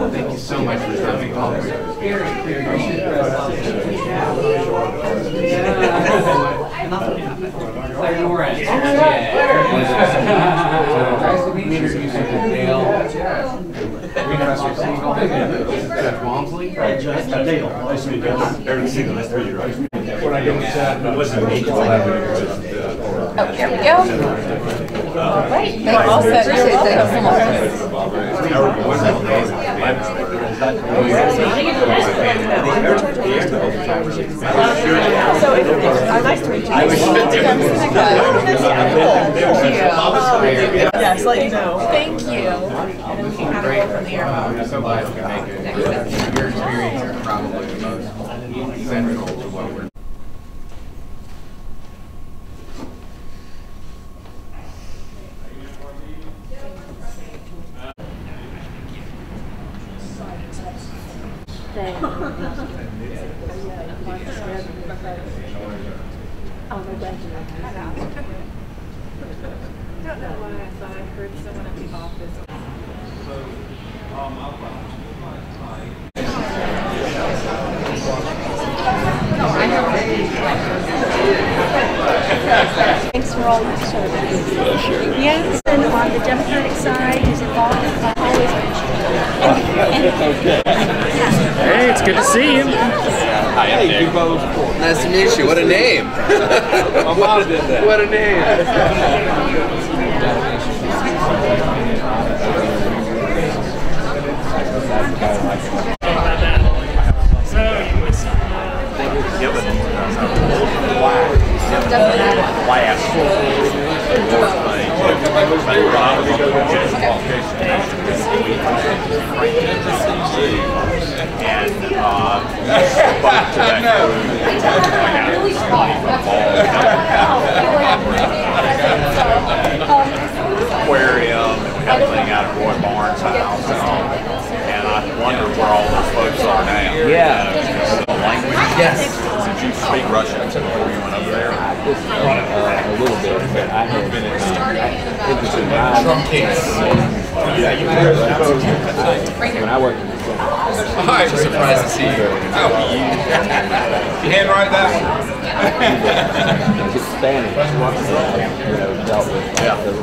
Thank you so much for coming. Nora. Nice to meet you. Dale. Judge Walmsley. Judge Dale. Nice to meet you. Every single nice to meet you. When I get sad, listen, Oh, there we go. All right. Thank you all so much. Nice to meet you. Yes, let you know. Thank you. I'm so glad you can make it. Your experience is probably the most central to what we're. I don't know why I thought I heard someone at the office. Thanks for all your service. Yes, and on the Democratic side, who's involved in always Hey, it's good to see you. Hey, DuBose Porter. Nice to meet you. What a name. My mom did that. What a name. Aquarium, and we had a thing out at Roy Barnes' house, and I wonder where all those folks are now. Yeah. The language? Yes. Did you speak Russian before you went over there? A little bit, but I had been interested in Trump case. Yeah, you when I worked in the Senate. I'm just surprised to see you. How are you? You handwrite that one? Just Spanish, dealt with.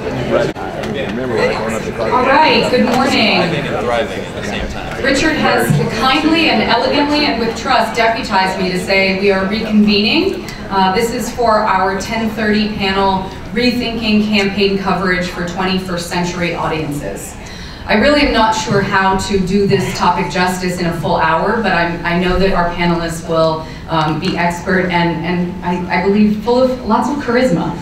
I remember going up to Clark. All right, good morning. Thriving at the same time. Richard has kindly and elegantly and with trust deputized me to say we are reconvening. This is for our 10:30 panel, Rethinking Campaign Coverage for 21st Century Audiences. I really am not sure how to do this topic justice in a full hour, but I know that our panelists will be expert and I believe full of lots of charisma.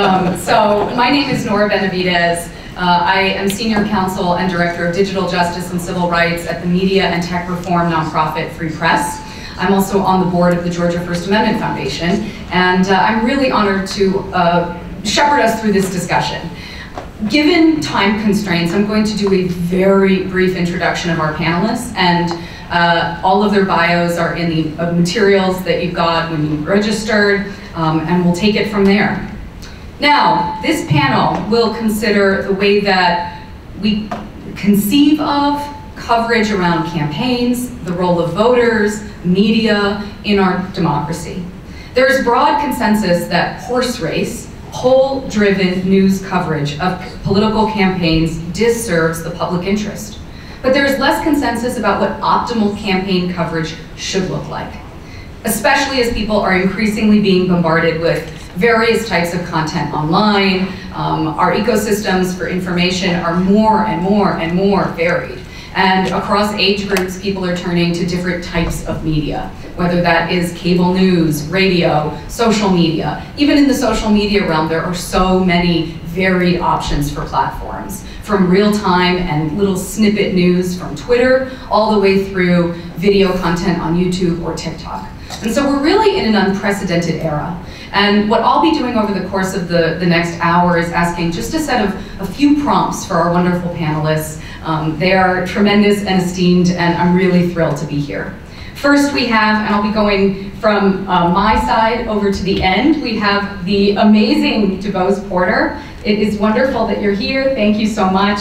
So my name is Nora Benavidez. I am Senior Counsel and Director of Digital Justice and Civil Rights at the Media and Tech Reform nonprofit Free Press. I'm also on the board of the Georgia First Amendment Foundation, and I'm really honored to shepherd us through this discussion. Given time constraints, I'm going to do a very brief introduction of our panelists, and all of their bios are in the materials that you got when you registered, and we'll take it from there. Now, this panel will consider the way that we conceive of coverage around campaigns, the role of voters, media in our democracy. There is broad consensus that horse race, poll-driven news coverage of political campaigns disserves the public interest. But there is less consensus about what optimal campaign coverage should look like, especially as people are increasingly being bombarded with various types of content online. Our ecosystems for information are more and more and more varied. And across age groups, people are turning to different types of media, whether that is cable news, radio, social media. Even in the social media realm, there are so many varied options for platforms, from real-time and little snippet news from Twitter, all the way through video content on YouTube or TikTok. And so we're really in an unprecedented era. And what I'll be doing over the course of the next hour is asking just a set of a few prompts for our wonderful panelists. They are tremendous and esteemed, and I'm really thrilled to be here. First we have, and I'll be going from my side over to the end, we have the amazing DuBose Porter. It is wonderful that you're here. Thank you so much.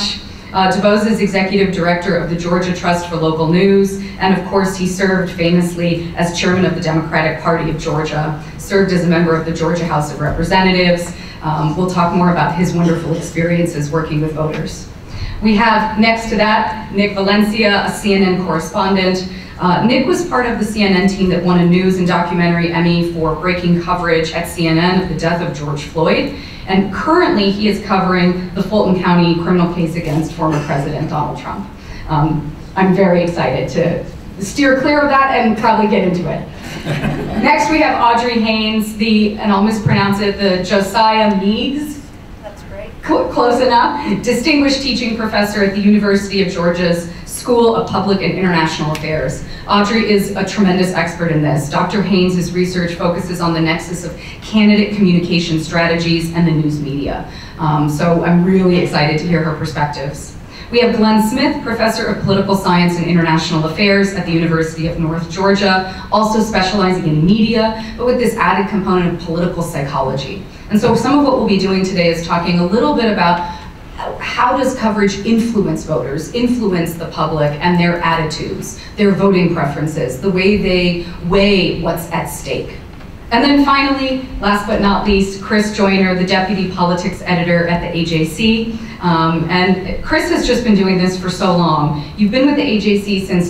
DuBose is executive director of the Georgia Trust for Local News, and of course he served famously as chairman of the Democratic Party of Georgia, served as a member of the Georgia House of Representatives. We'll talk more about his wonderful experiences working with voters. We have next to that, Nick Valencia, a CNN correspondent. Nick was part of the CNN team that won a news and documentary Emmy for breaking coverage at CNN of the death of George Floyd. And currently he is covering the Fulton County criminal case against former President Donald Trump. I'm very excited to steer clear of that and probably get into it. Next we have Audrey Haynes, and I'll mispronounce it, the Josiah Meigs. That's great. Close enough. Distinguished teaching professor at the University of Georgia's School of Public and International Affairs. Audrey is a tremendous expert in this. Dr. Haynes' research focuses on the nexus of candidate communication strategies and the news media. So I'm really excited to hear her perspectives. We have Glen Smith, professor of political science and international affairs at the University of North Georgia, also specializing in media, but with this added component of political psychology. And so some of what we'll be doing today is talking a little bit about how does coverage influence voters, influence the public and their attitudes, their voting preferences, the way they weigh what's at stake. And then finally, last but not least, Chris Joyner, the deputy politics editor at the AJC. And Chris has just been doing this for so long. You've been with the AJC since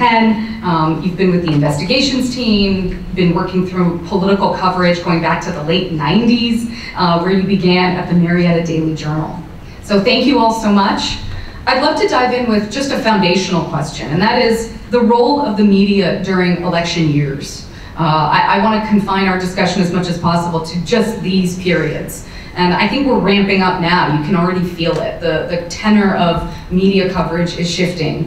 2010. You've been with the investigations team, been working through political coverage going back to the late 90s, where you began at the Marietta Daily Journal. So thank you all so much. I'd love to dive in with just a foundational question, and that is the role of the media during election years. I want to confine our discussion as much as possible to just these periods. And I think we're ramping up now. You can already feel it. The tenor of media coverage is shifting.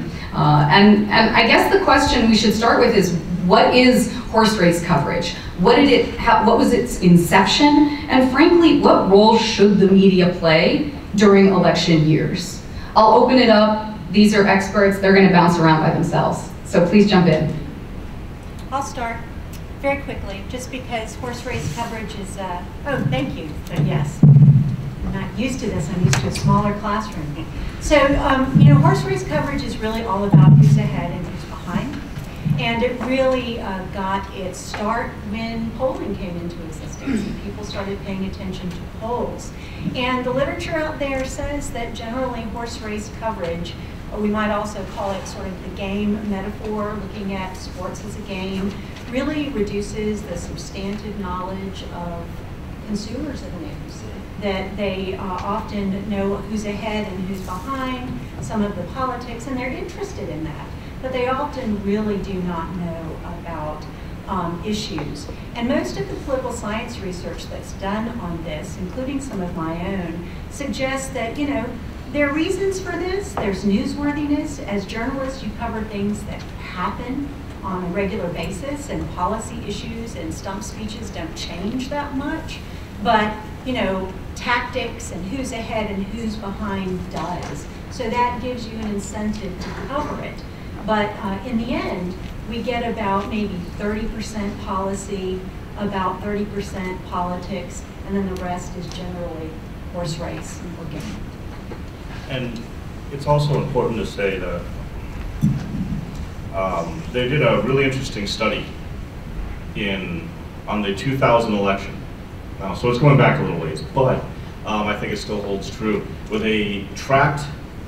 And I guess the question we should start with is, what is horse race coverage? What was its inception? And frankly, what role should the media play during election years? I'll open it up. These are experts. They're going to bounce around by themselves. So please jump in. I'll start very quickly, just because horse race coverage is, oh, thank you, but yes. I'm not used to this. I'm used to a smaller classroom. So, you know, horse race coverage is really all about who's ahead and who's behind. And it really got its start when polling came into existence and people started paying attention to polls. And the literature out there says that generally horse race coverage, or we might also call it sort of the game metaphor, looking at sports as a game, really reduces the substantive knowledge of consumers of news. That they often know who's ahead and who's behind, some of the politics, and they're interested in that. But they often really do not know about issues. And most of the political science research that's done on this, including some of my own, suggests that, you know, there are reasons for this. There's newsworthiness. As journalists, you cover things that happen on a regular basis, and policy issues and stump speeches don't change that much. But, you know, tactics and who's ahead and who's behind does. So that gives you an incentive to cover it. But in the end, we get about maybe 30% policy, about 30% politics, and then the rest is generally horse race or game. And it's also important to say that they did a really interesting study on the 2000 election. So it's going back a little ways, but I think it still holds true, where they tracked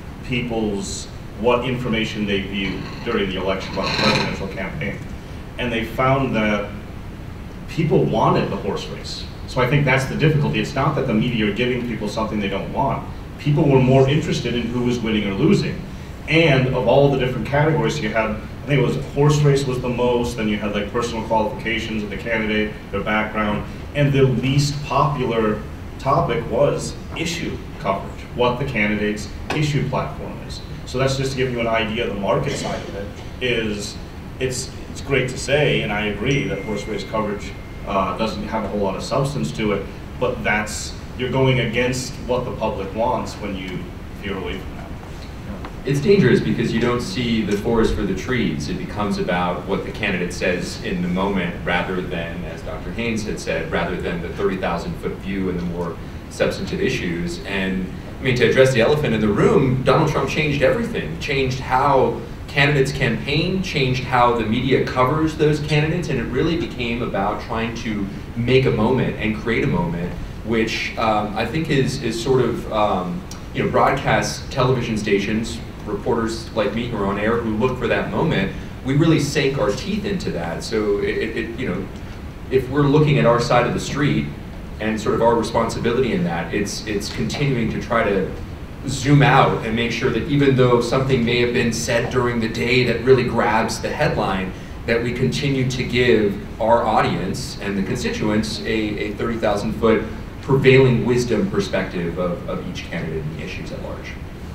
what information they viewed during the election about the presidential campaign. And they found that people wanted the horse race. So I think that's the difficulty. It's not that the media are giving people something they don't want. People were more interested in who was winning or losing. And of all the different categories you had, I think it was horse race was the most, then you had like personal qualifications of the candidate, their background, and the least popular topic was issue coverage, what the candidate's issue platform is. So that's just to give you an idea of the market side of it. It's great to say, and I agree that horse race coverage doesn't have a whole lot of substance to it, but you're going against what the public wants when you veer away from that. It's dangerous because you don't see the forest for the trees. It becomes about what the candidate says in the moment rather than, as Dr. Haynes had said, rather than the 30,000-foot view and the more substantive issues. And I mean, to address the elephant in the room, Donald Trump changed everything, changed how candidates campaign, changed how the media covers those candidates, and it really became about trying to make a moment and create a moment, which I think is sort of, you know, broadcast television stations, reporters like me who are on air who look for that moment, we really sank our teeth into that. So you know, if we're looking at our side of the street and sort of our responsibility in that, it's continuing to try to zoom out and make sure that even though something may have been said during the day that really grabs the headline, that we continue to give our audience and the constituents a 30,000-foot prevailing wisdom perspective of each candidate and the issues at large.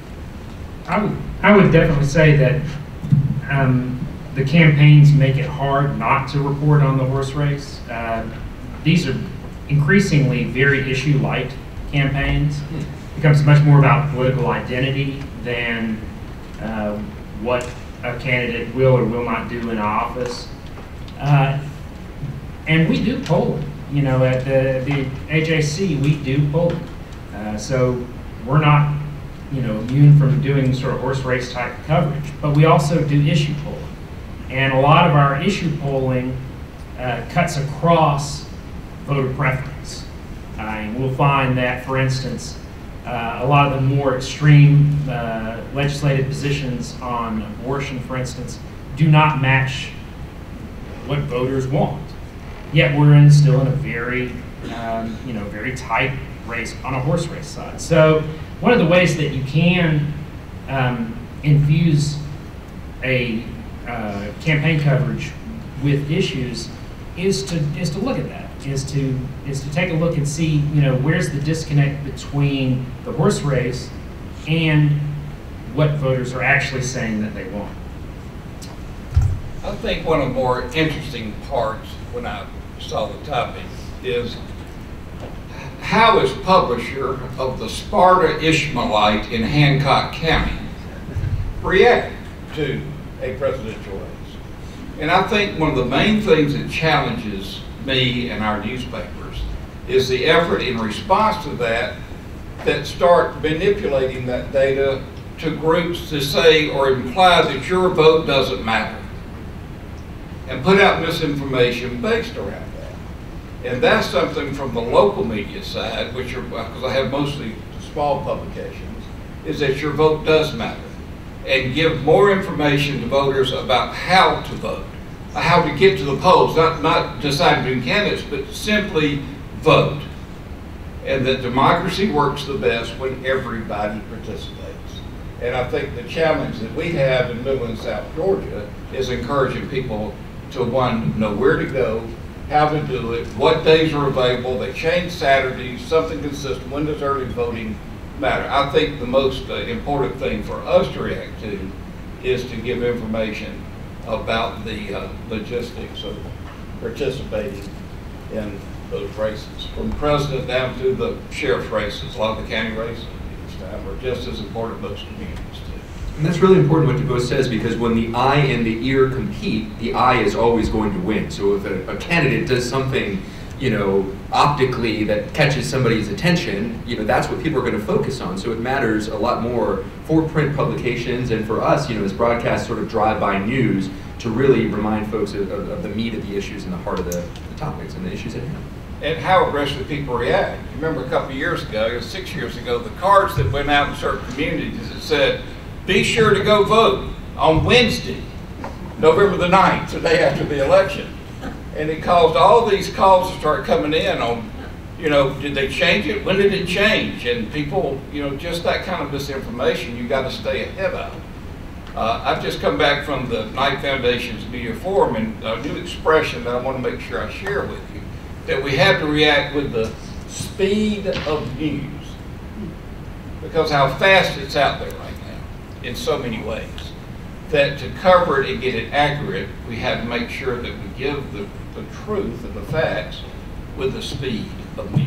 I would definitely say that the campaigns make it hard not to report on the horse race. These are increasingly very issue-light campaigns. It becomes much more about political identity than what a candidate will or will not do in office. And we do polling. You know, at the HAC, we do polling. So we're not, you know, immune from doing sort of horse race type coverage, but we also do issue polling. And a lot of our issue polling cuts across voter preference. And we'll find that, for instance, a lot of the more extreme legislative positions on abortion, for instance, do not match what voters want. Yet we're still in a very, you know, very tight race on a horse race side. So one of the ways that you can infuse a campaign coverage with issues is to look at that. Is to take a look and see, you know, where's the disconnect between the horse race and what voters are actually saying that they want. I think one of the more interesting parts when I saw the topic is how is publisher of the Sparta Ishmaelite in Hancock County react to a presidential race? And I think one of the main things that challenges me and our newspapers is the effort in response to that start manipulating that data to groups to say or imply that your vote doesn't matter and put out misinformation based around that. And that's something from the local media side, which are, because I have mostly small publications, is that your vote does matter, and give more information to voters about how to vote, how to get to the polls, not decide between candidates, but simply vote. And that democracy works the best when everybody participates. And I think the challenge that we have in Middle and South Georgia is encouraging people to, one, know where to go, how to do it, what days are available, they change Saturdays, something consistent, when does early voting matter. I think the most important thing for us to react to is to give information about the logistics of participating in those races. From president down to the sheriff's races, a lot of the county races this time are just as important in most communities too. And that's really important what DuBose says, because when the eye and the ear compete, the eye is always going to win. So if a candidate does something, you know, optically that catches somebody's attention, you know, that's what people are going to focus on. So it matters a lot more for print publications and for us, you know, as broadcast sort of drive-by news, to really remind folks of the meat of the issues and the heart of the topics and the issues at hand. And how aggressive people react. You remember a couple of years ago, it was 6 years ago, the cards that went out in certain communities that said, be sure to go vote on Wednesday, November the 9th, the day after the election. And it caused all these calls to start coming in on, you know, did they change it? When did it change? And people, you know, just that kind of misinformation you got to stay ahead of. I've just come back from the Knight Foundation's Media Forum, and a new expression that I want to make sure I share with you, that we have to react with the speed of news, because how fast it's out there right now in so many ways, that to cover it and get it accurate, we have to make sure that we give the truth and the facts with the speed of news.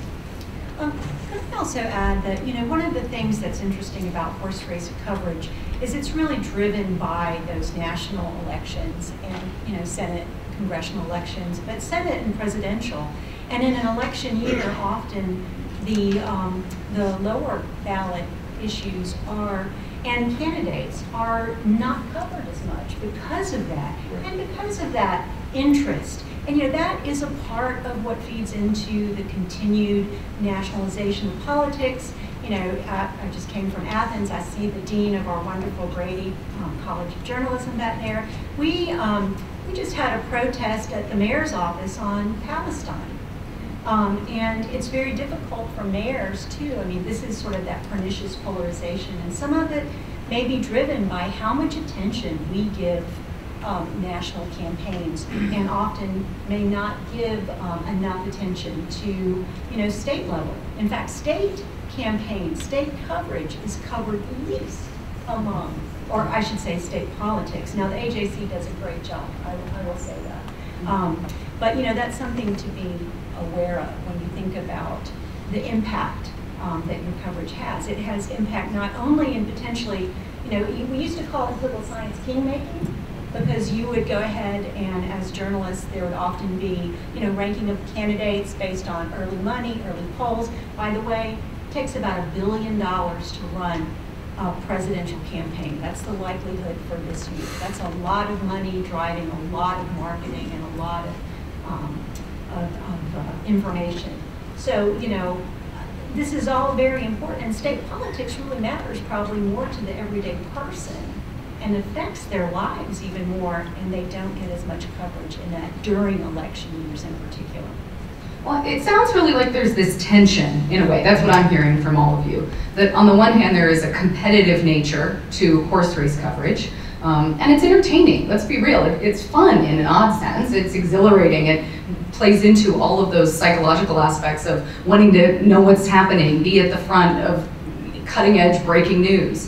Could I also add that, you know, one of the things that's interesting about horse race coverage is it's really driven by those national elections and, you know, Senate, congressional elections, but Senate and presidential. And in an election year, often the lower ballot issues are, and candidates are not covered as much because of that, and because of that interest. And that is a part of what feeds into the continued nationalization of politics. I just came from Athens. I see the dean of our wonderful Grady College of Journalism back there. We just had a protest at the mayor's office on Palestine. And it's very difficult for mayors too. I mean, this is sort of that pernicious polarization, and some of it may be driven by how much attention we give national campaigns, and often may not give enough attention to state level. In fact, state campaigns, state coverage is covered least among, or I should say state politics. Now the AJC does a great job, I will say that. But that's something to be aware of when you think about the impact that your coverage has. It has impact not only in potentially, we used to call it political science kingmaking, because you would go ahead and as journalists, there would often be, ranking of candidates based on early money, early polls. By the way, it takes about $1 billion to run a presidential campaign. That's the likelihood for this year. That's a lot of money driving a lot of marketing and a lot of information. So, this is all very important, and state politics really matters probably more to the everyday person and affects their lives even more, and they don't get as much coverage in that during election years in particular. Well, it sounds really like there's this tension, in a way. That's what I'm hearing from all of you. That on the one hand, there is a competitive nature to horse race coverage, and it's entertaining. Let's be real. It's fun in an odd sense. It's exhilarating. It plays into all of those psychological aspects of wanting to know what's happening, be at the front of cutting-edge breaking news.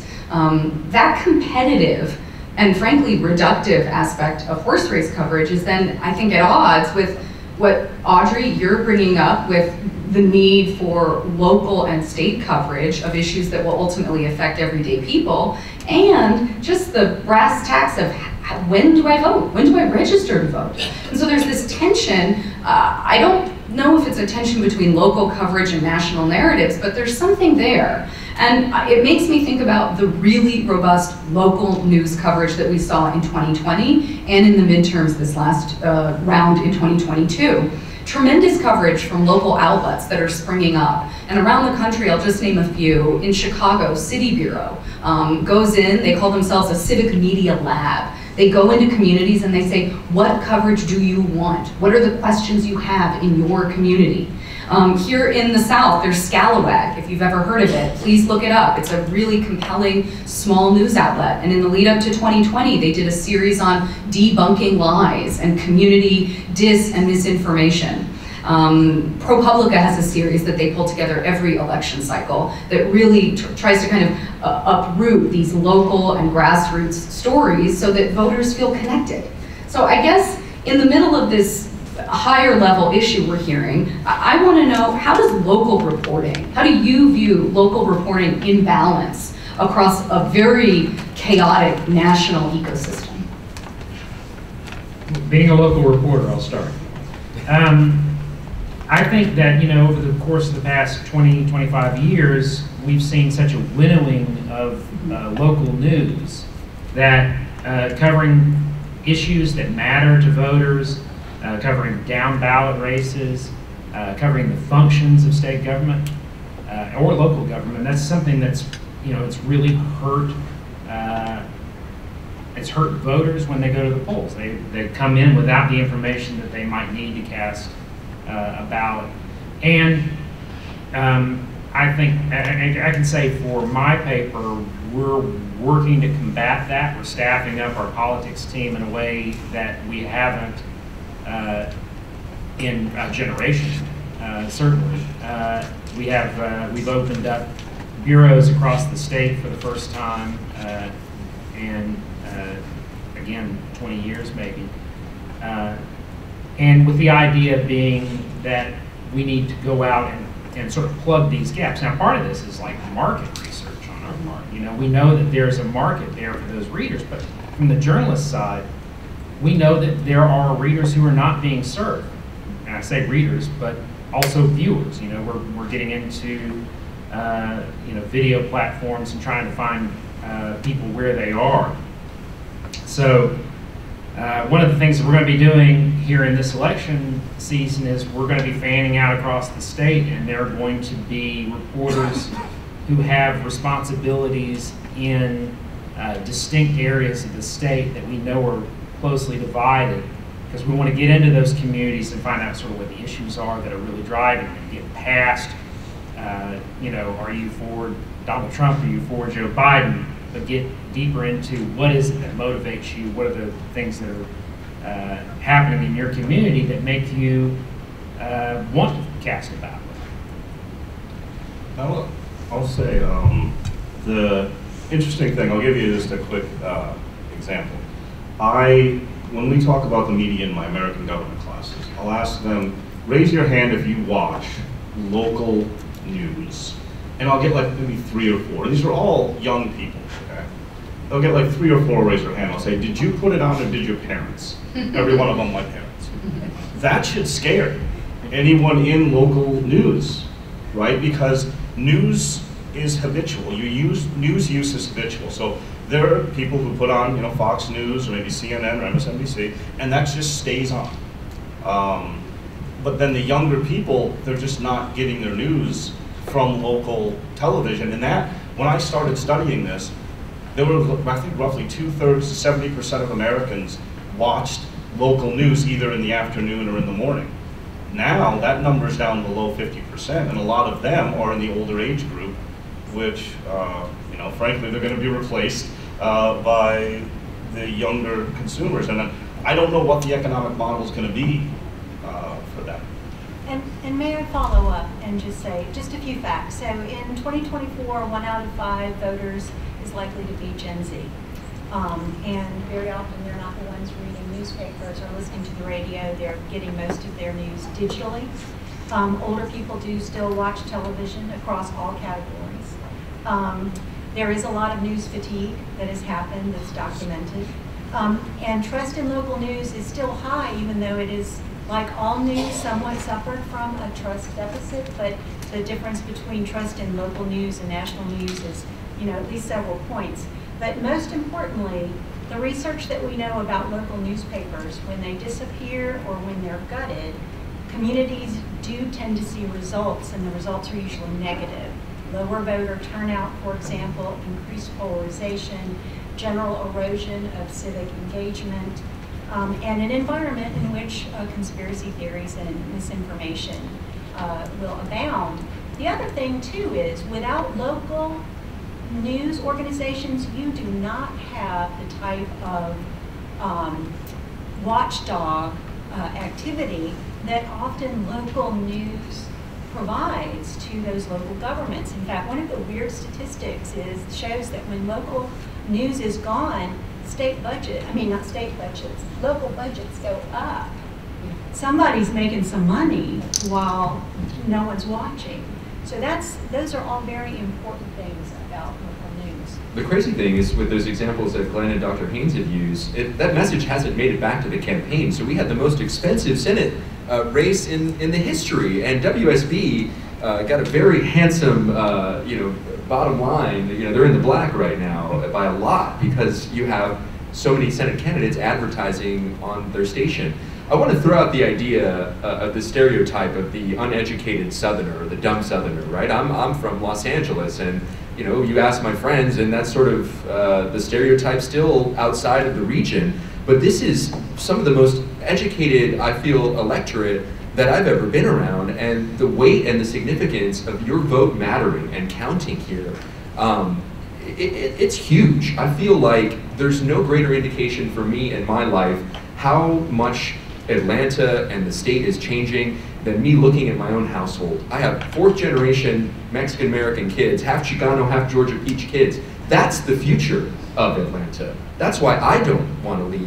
That competitive and frankly reductive aspect of horse race coverage is then, I think, at odds with what, Audrey, you're bringing up with the need for local and state coverage of issues that will ultimately affect everyday people, and just the brass tacks of when do I vote? When do I register to vote? And so there's this tension. I don't know if it's a tension between local coverage and national narratives, but there's something there. And it makes me think about the really robust local news coverage that we saw in 2020 and in the midterms this last round in 2022. Tremendous coverage from local outlets that are springing up. And around the country, I'll just name a few. In Chicago, City Bureau goes in, they call themselves a civic media lab. They go into communities and they say, what coverage do you want? What are the questions you have in your community? Here in the South, there's Scalawag. If you've ever heard of it, please look it up. It's a really compelling small news outlet. And in the lead up to 2020, they did a series on debunking lies and community dis and misinformation. ProPublica has a series that they pull together every election cycle that really tries to kind of uproot these local and grassroots stories so that voters feel connected. So I guess in the middle of this higher level issue we're hearing, I want to know, how does local reporting, how do you view local reporting in balance across a very chaotic national ecosystem? Being a local reporter, I'll start. I think that, over the course of the past 20, 25 years, we've seen such a winnowing of local news that covering issues that matter to voters, covering down ballot races, covering the functions of state government or local government. That's something that's, it's really hurt. It's hurt voters when they go to the polls. They come in without the information that they might need to cast a ballot. And I think I can say for my paper, we're working to combat that. We're staffing up our politics team in a way that we haven't in a generation, certainly. We've opened up bureaus across the state for the first time, and again, 20 years maybe. And with the idea being that we need to go out and sort of plug these gaps. Now, part of this is like market research on our part. We know that there's a market there for those readers, but from the journalist side, we know that there are readers who are not being served. And I say readers, but also viewers. You know, we're getting into video platforms and trying to find people where they are. So one of the things that we're going to be doing here in this election season is we're going to be fanning out across the state, and there are going to be reporters who have responsibilities in distinct areas of the state that we know are closely divided, because we want to get into those communities and find out sort of what the issues are that are really driving them, get past, are you for Donald Trump, are you for Joe Biden, but get deeper into what is it that motivates you, what are the things that are happening in your community that make you want to cast a ballot. I'll say the interesting thing, I'll give you just a quick example. When we talk about the media in my American government classes, I'll ask them, raise your hand if you watch local news. And I'll get like maybe 3 or 4. These are all young people, okay? They'll get like 3 or 4 raise their hand. I'll say, did you put it on or did your parents? Every one of them, my parents. That should scare anyone in local news, right? Because news is habitual. News use is habitual. So there are people who put on, Fox News or maybe CNN or MSNBC, and that just stays on. But then the younger people, they're just not getting their news from local television. And that, when I started studying this, there were, I think, roughly 2/3 to 70% of Americans watched local news either in the afternoon or in the morning. Now, that number's down below 50%, and a lot of them are in the older age group, which, frankly, they're going to be replaced by the younger consumers. And I don't know what the economic model is going to be for them. And may I follow up and just say just a few facts. So in 2024, 1 out of 5 voters is likely to be Gen Z. And very often they're not the ones reading newspapers or listening to the radio. They're getting most of their news digitally. Older people do still watch television across all categories. There is a lot of news fatigue that has happened that's documented. And trust in local news is still high, even though it is, like all news, somewhat suffered from a trust deficit, but the difference between trust in local news and national news is, at least several points. But most importantly, the research that we know about local newspapers, when they disappear or when they're gutted, communities do tend to see results, and the results are usually negative. Lower voter turnout, for example, increased polarization, general erosion of civic engagement, and an environment in which conspiracy theories and misinformation will abound. The other thing, too, is without local news organizations, you do not have the type of watchdog activity that often local news provides to those local governments. In fact, one of the weird statistics shows that when local news is gone, local budgets go up. Somebody's making some money while no one's watching. So those are all very important things about local news. The crazy thing is, with those examples that Glen and Dr. Haynes have used, that message hasn't made it back to the campaign. So we had the most expensive Senate race in the history, and WSB got a very handsome, bottom line. They're in the black right now by a lot because you have so many Senate candidates advertising on their station. I want to throw out the idea of the stereotype of the uneducated Southerner, or the dumb Southerner, right? I'm from Los Angeles, and you ask my friends, and that's sort of the stereotype still outside of the region. But this is some of the most educated, I feel, electorate that I've ever been around, and the weight and the significance of your vote mattering and counting here, it's huge. I feel like there's no greater indication for me in my life how much Atlanta and the state is changing than me looking at my own household. I have 4th generation Mexican-American kids, half Chicano, half Georgia Peach kids. That's the future of Atlanta. That's why I don't want to leave.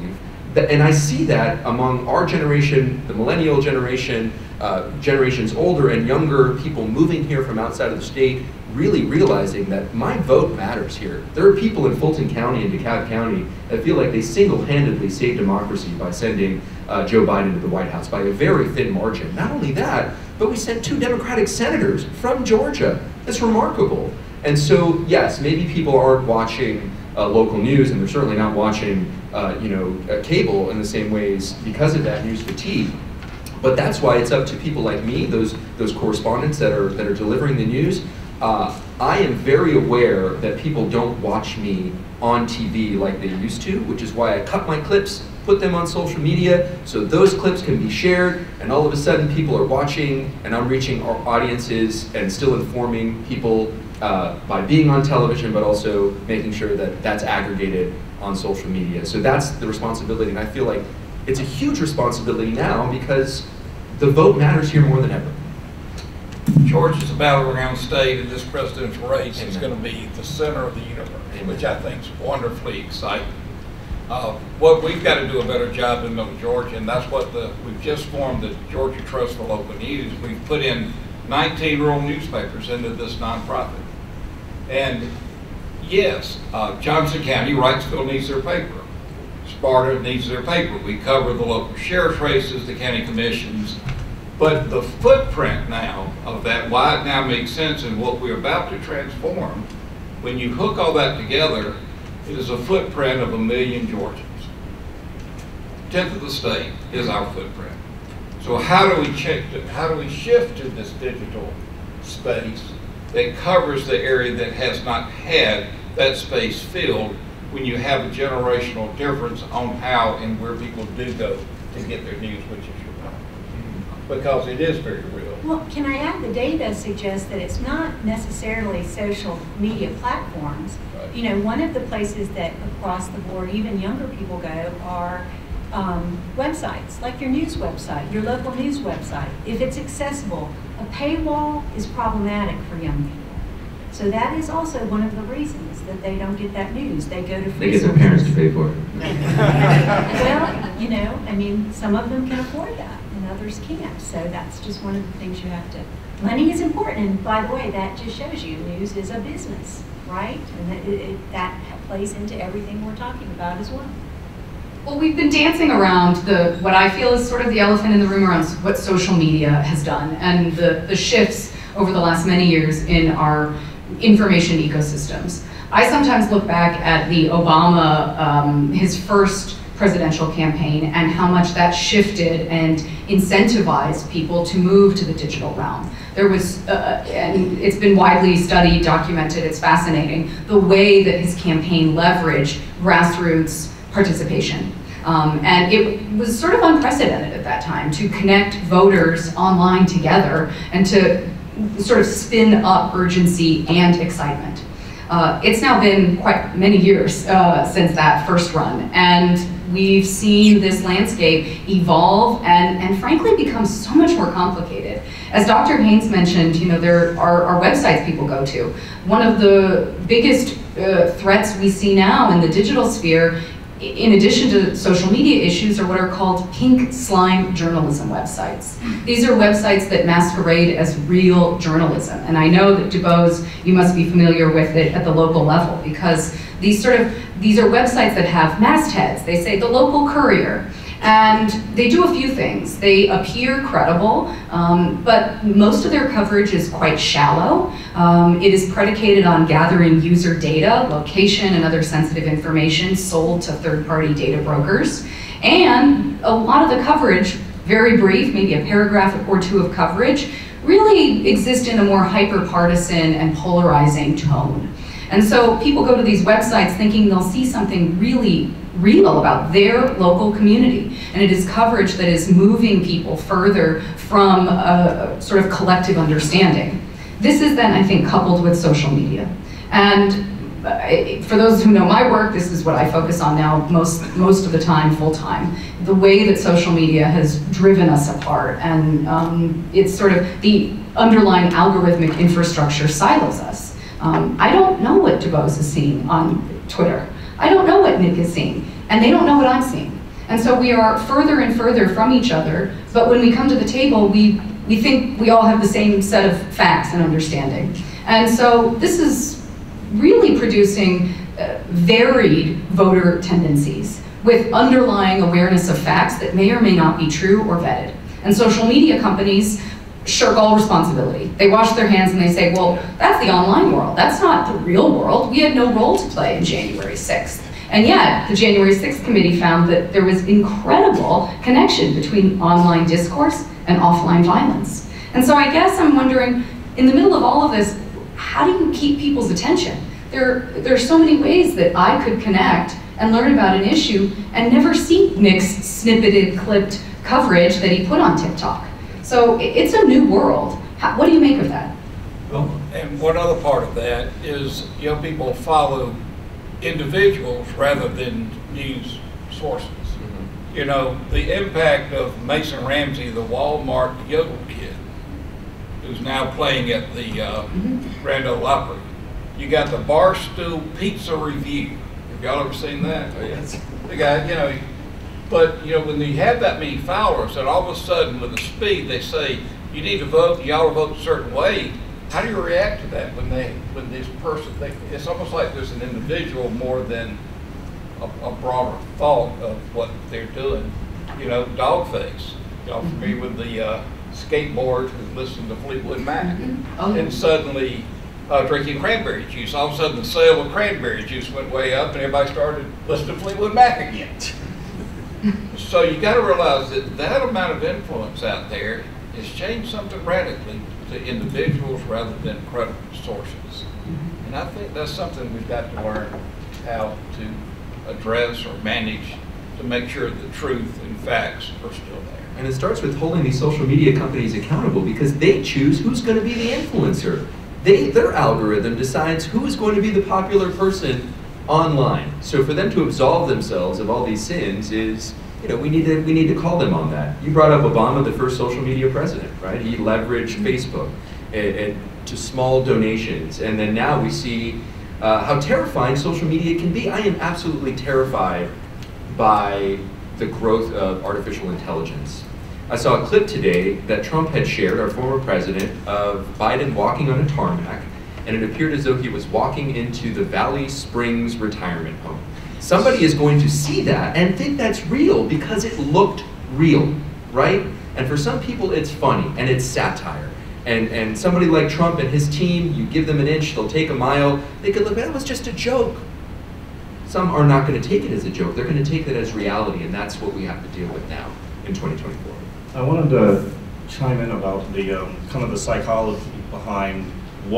and I see that among our generation, the millennial generation, generations older and younger, people moving here from outside of the state, really realizing that my vote matters here. There are people in Fulton County and DeKalb County that feel like they single-handedly saved democracy by sending Joe Biden to the White House by a very thin margin. Not only that, but we sent 2 Democratic senators from Georgia. That's remarkable. And so, yes, maybe people aren't watching local news, and they're certainly not watching cable in the same ways because of that news fatigue. But that's why it's up to people like me, those correspondents that are delivering the news. I am very aware that people don't watch me on TV like they used to, which is why I cut my clips, put them on social media, so those clips can be shared, and all of a sudden people are watching, and I'm reaching our audiences and still informing people by being on television, but also making sure that that's aggregated on social media. So that's the responsibility, and I feel like it's a huge responsibility now because the vote matters here more than ever. Georgia's battleground state in this presidential race is going to be the center of the universe, which I think is wonderfully exciting. What we've got to do a better job in Middle Georgia, and that's what we've just formed the Georgia Trust for Local News. We've put in 19 rural newspapers into this nonprofit. And yes, Johnson County, Wrightsville needs their paper. Sparta needs their paper. We cover the local sheriff's races, the county commissions. But the footprint now of that, why it now makes sense and what we're about to transform, when you hook all that together, it is a footprint of 1 million Georgians. 1/10 of the state is our footprint. So how do we shift to this digital space that covers the area that has not had that space filled when you have a generational difference on how and where people do go to get their news, which is your point. Because it is very real. Well, can I add, the data suggests that it's not necessarily social media platforms. Right. You know, one of the places that across the board, even younger people go are websites, like your news website, your local news website. If it's accessible, a paywall is problematic for young people. So that is also one of the reasons that they don't get that news. They go to free They get their parents to pay for it. Well, you know, I mean, some of them can afford that and others can't. So that's just one of the things you have to, money is important. And by the way, that just shows you news is a business, right? And that plays into everything we're talking about as well. Well, we've been dancing around what I feel is sort of the elephant in the room around what social media has done and the shifts over the last many years in our information ecosystems. I sometimes look back at the Obama, his first presidential campaign, and how much that shifted and incentivized people to move to the digital realm. There was, and it's been widely studied, documented, it's fascinating, the way that his campaign leveraged grassroots participation. And it was sort of unprecedented at that time to connect voters online together and to sort of spin up urgency and excitement. It's now been quite many years since that first run, and we've seen this landscape evolve and frankly become so much more complicated. As Dr. Haynes mentioned, you know, there are websites people go to. One of the biggest threats we see now in the digital sphere, in addition to social media issues, are what are called pink slime journalism websites. These are websites that masquerade as real journalism. And I know that DuBose, you must be familiar with it at the local level, because these are websites that have mastheads. They say the local courier. And they do a few things. They appear credible, but most of their coverage is quite shallow. It is predicated on gathering user data, location, and other sensitive information sold to third-party data brokers. And a lot of the coverage, very brief, maybe a paragraph or two of coverage, really exist in a more hyper-partisan and polarizing tone. And so people go to these websites thinking they'll see something really real about their local community. And it is coverage that is moving people further from a sort of collective understanding. This is then, I think, coupled with social media. And for those who know my work, this is what I focus on now most of the time, full time. The way that social media has driven us apart, and it's sort of the underlying algorithmic infrastructure silos us. I don't know what DuBose is seeing on Twitter. I don't know what Nick is seeing, and they don't know what I'm seeing. And so we are further and further from each other, but when we come to the table, we think we all have the same set of facts and understanding. And so this is really producing varied voter tendencies with underlying awareness of facts that may or may not be true or vetted. And social media companies shirk all responsibility. They wash their hands and they say, well, that's the online world. That's not the real world. We had no role to play in January 6th. And yet, the January 6th committee found that there was incredible connection between online discourse and offline violence. And so I guess I'm wondering, in the middle of all of this, how do you keep people's attention? There are so many ways that I could connect and learn about an issue and never see Nick's snippeted, clipped coverage that he put on TikTok. So it's a new world. What do you make of that? Well, and one other part of that is young people follow individuals rather than news sources. Mm-hmm. You know, the impact of Mason Ramsey, the Walmart Yodel kid, who's now playing at the Grand Ole Opry. You got the Barstool Pizza Review. Have y'all ever seen that? Oh, yes. The guy, you know, but you know, when you have that many followers, and all of a sudden with the speed they say, you need to vote, y'all will vote a certain way, how do you react to that when this person, it's almost like there's an individual more than a broader thought of what they're doing. You know, Dogface, y'all familiar with the skateboard who listened to Fleetwood Mac, and suddenly drinking cranberry juice. All of a sudden the sale of cranberry juice went way up and everybody started listening to Fleetwood Mac again. So you got to realize that that amount of influence out there has changed something radically to individuals rather than credible sources. And I think that's something we've got to learn how to address or manage to make sure the truth and facts are still there. And it starts with holding these social media companies accountable because they choose who's going to be the influencer. Their algorithm decides who is going to be the popular person online. So for them to absolve themselves of all these sins is, you know, we need to call them on that. You brought up Obama, the first social media president, right? He leveraged Facebook to small donations, and then now we see how terrifying social media can be. I am absolutely terrified by the growth of artificial intelligence. I saw a clip today that Trump had shared, our former president, of Biden walking on a tarmac, and it appeared as though he was walking into the Valley Springs retirement home. Somebody is going to see that and think that's real because it looked real, right? And for some people it's funny and it's satire. And somebody like Trump and his team, you give them an inch, they'll take a mile. They could look, that was just a joke. Some are not going to take it as a joke. They're going to take it as reality, and that's what we have to deal with now in 2024. I wanted to chime in about the kind of the psychology behind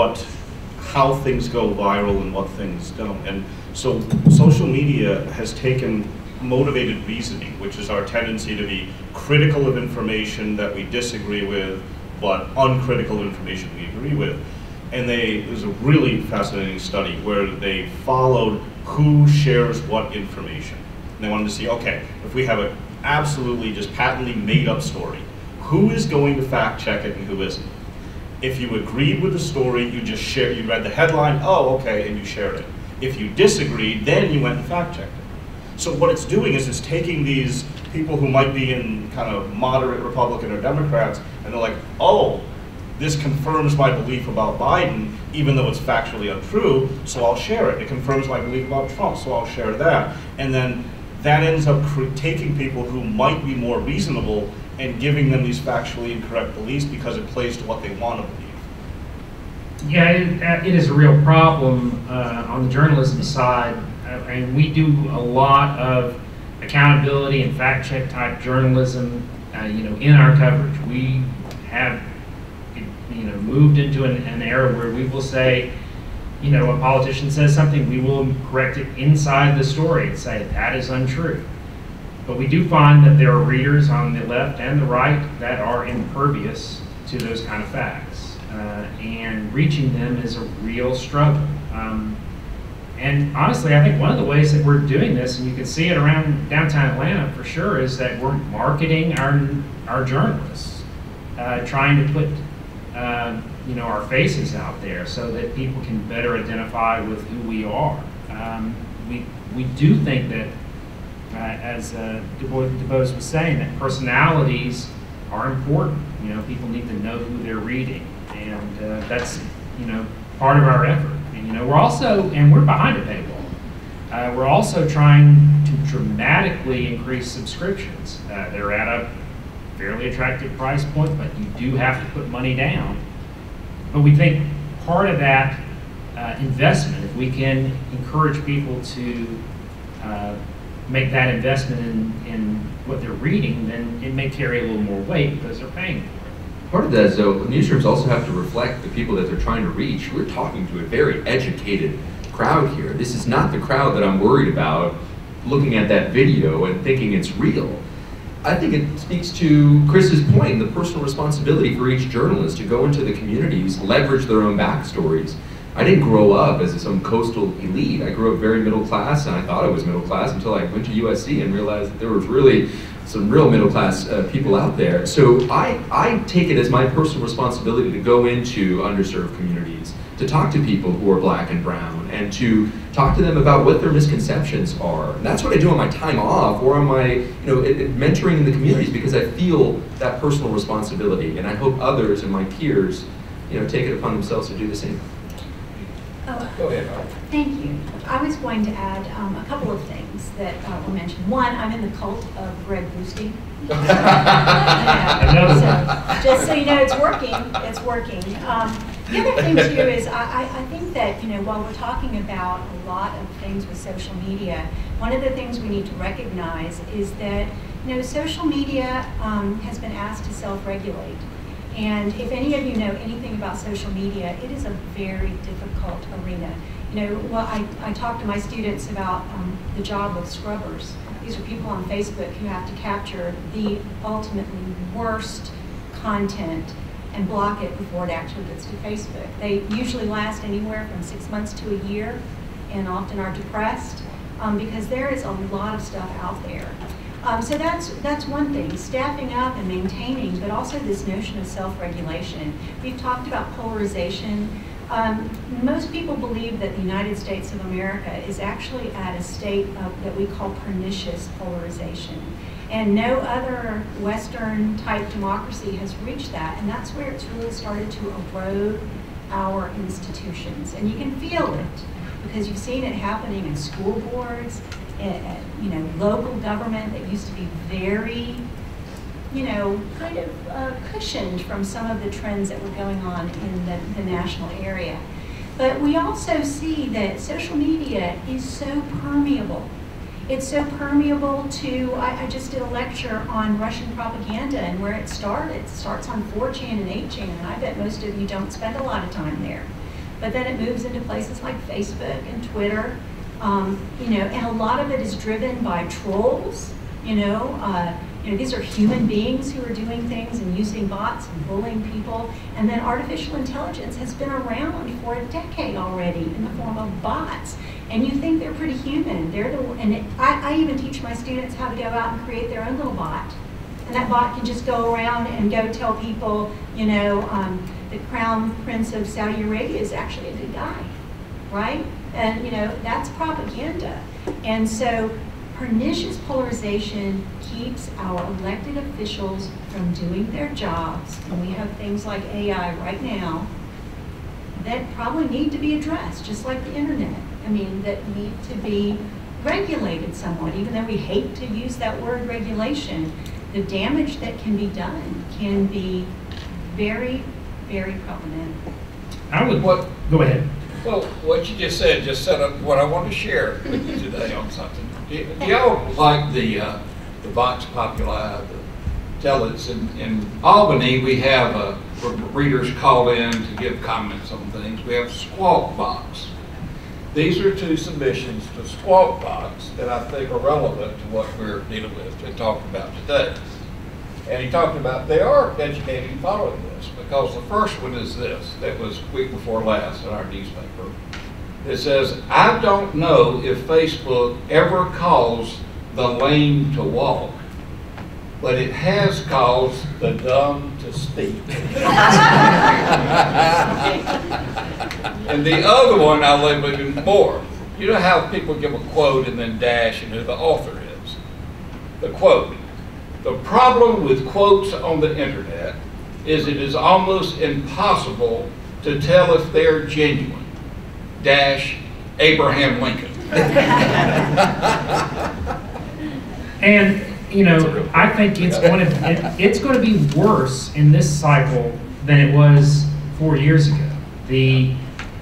how things go viral and what things don't. And so social media has taken motivated reasoning, which is our tendency to be critical of information that we disagree with, but uncritical of information we agree with. And there's a really fascinating study where they followed who shares what information. And they wanted to see, okay, if we have an absolutely just patently made up story, who is going to fact check it and who isn't? If you agreed with the story, you just shared, you read the headline, oh, okay, and you shared it. If you disagreed, then you went and fact checked it. So what it's doing is it's taking these people who might be in kind of moderate Republican or Democrats, and they're like, oh, this confirms my belief about Biden, even though it's factually untrue, so I'll share it. It confirms my belief about Trump, so I'll share that. And then that ends up taking people who might be more reasonable and giving them these factually incorrect beliefs because it plays to what they want to believe. Yeah, it is a real problem on the journalism side, and we do a lot of accountability and fact check type journalism, in our coverage. We have, moved into an era where we will say, a politician says something, we will correct it inside the story and say that is untrue. But we do find that there are readers on the left and the right that are impervious to those kind of facts. And reaching them is a real struggle. And honestly, I think one of the ways that we're doing this, and you can see it around downtown Atlanta for sure, is that we're marketing our journalists, trying to put our faces out there so that people can better identify with who we are. We do think that as DuBose was saying, that personalities are important. You know, people need to know who they're reading, and that's, you know, part of our effort. And you know, we're behind a paywall. We're also trying to dramatically increase subscriptions. They're at a fairly attractive price point, but you do have to put money down. But we think part of that investment, if we can encourage people to make that investment in what they're reading, then it may carry a little more weight because they're paying for it. Part of that is, though, newsrooms also have to reflect the people that they're trying to reach. We're talking to a very educated crowd here. This is not the crowd that I'm worried about looking at that video and thinking it's real. I think it speaks to Chris's point, the personal responsibility for each journalist to go into the communities, leverage their own backstories. I didn't grow up as some coastal elite. I grew up very middle class, and I thought I was middle class until I went to USC and realized that there was really some real middle class people out there. So I take it as my personal responsibility to go into underserved communities, to talk to people who are black and brown, and to talk to them about what their misconceptions are. And that's what I do on my time off, or on my, you know, mentoring in the communities, because I feel that personal responsibility, and I hope others and my peers, you know, take it upon themselves to do the same. Go ahead, Thank you. I was going to add a couple of things that were mentioned. One, I'm in the cult of bread boosting. So, just so you know, it's working. It's working. The other thing too is I think that, you know, while we're talking about a lot of things with social media, one of the things we need to recognize is that, you know, social media has been asked to self-regulate. And if any of you know anything about social media, it is a very difficult arena. You know, well, I talk to my students about the job of scrubbers. These are people on Facebook who have to capture the ultimately worst content and block it before it actually gets to Facebook. They usually last anywhere from 6 months to a year, and often are depressed because there is a lot of stuff out there. So that's one thing, staffing up and maintaining, but also this notion of self-regulation. We've talked about polarization. Most people believe that the United States of America is actually at a state of that we call pernicious polarization. And no other Western type democracy has reached that, and that's where it's really started to erode our institutions. And you can feel it, because you've seen it happening in school boards, you know, local government that used to be very, you know, kind of cushioned from some of the trends that were going on in the national area. But we also see that social media is so permeable. It's so permeable to, I just did a lecture on Russian propaganda and where it started. It starts on 4chan and 8chan, and I bet most of you don't spend a lot of time there. But then it moves into places like Facebook and Twitter. You know, and a lot of it is driven by trolls. You know, these are human beings who are doing things and using bots and bullying people. And then artificial intelligence has been around for a decade already in the form of bots. And you think they're pretty human. I even teach my students how to go out and create their own little bot. And that bot can just go around and go tell people, you know, the Crown Prince of Saudi Arabia is actually a good guy, right? And, you know, that's propaganda. And so pernicious polarization keeps our elected officials from doing their jobs. And we have things like AI right now that probably need to be addressed, just like the internet. I mean, that need to be regulated somewhat, even though we hate to use that word regulation. The damage that can be done can be very, very problematic. Go ahead. Well, what you just said set up what I want to share with you today on something. Do y'all like the Vox Populi, the tellits? In Albany, we have readers call in to give comments on things. We have Squawk Box. These are two submissions to Squawk Box that I think are relevant to what we're dealing with and talking about today. And he talked about they are educating following this, because the first one is this, that was week before last in our newspaper. It says, I don't know if Facebook ever caused the lame to walk, but it has caused the dumb to speak. And the other one, I'll leave even more. You know how people give a quote and then dash and who the author is? The quote, "The problem with quotes on the internet is it is almost impossible to tell if they're genuine. Dash Abraham Lincoln." And you know, I think it's going to be worse in this cycle than it was 4 years ago. The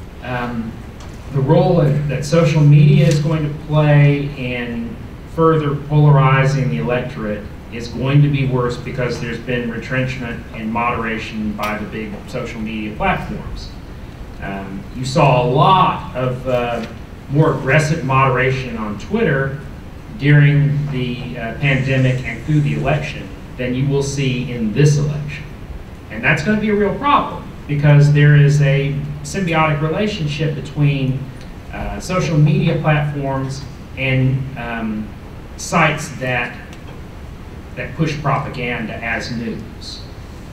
role that social media is going to play in further polarizing the electorate is going to be worse because there's been retrenchment and moderation by the big social media platforms. You saw a lot of more aggressive moderation on Twitter during the pandemic and through the election than you will see in this election. And that's going to be a real problem because there is a symbiotic relationship between social media platforms and sites that push propaganda as news.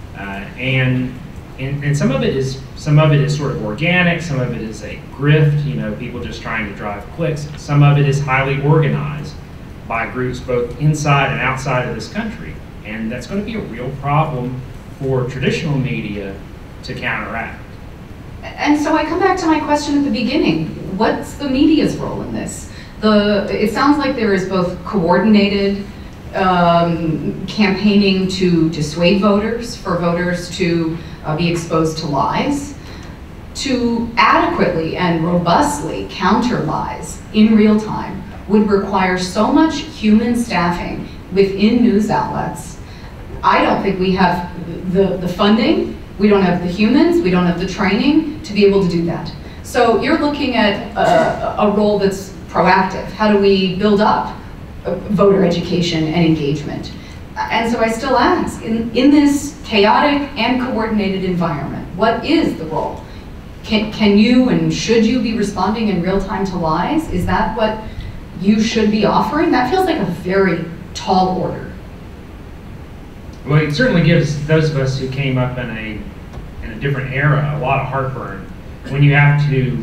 And some of it is sort of organic, some of it is a grift, you know, people just trying to drive clicks. Some of it is highly organized by groups both inside and outside of this country. And that's going to be a real problem for traditional media to counteract. And so I come back to my question at the beginning. What's the media's role in this? It sounds like there is both coordinated campaigning to dissuade voters, for voters to be exposed to lies, to adequately and robustly counter lies in real time would require so much human staffing within news outlets. I don't think we have the funding, we don't have the humans, we don't have the training to be able to do that. So you're looking at a role that's proactive. How do we build up voter education and engagement? And so I still ask, in this chaotic and coordinated environment, what is the role? Can you and should you be responding in real time to lies? Is that what you should be offering? That feels like a very tall order. Well, it certainly gives those of us who came up in a different era a lot of heartburn when you have to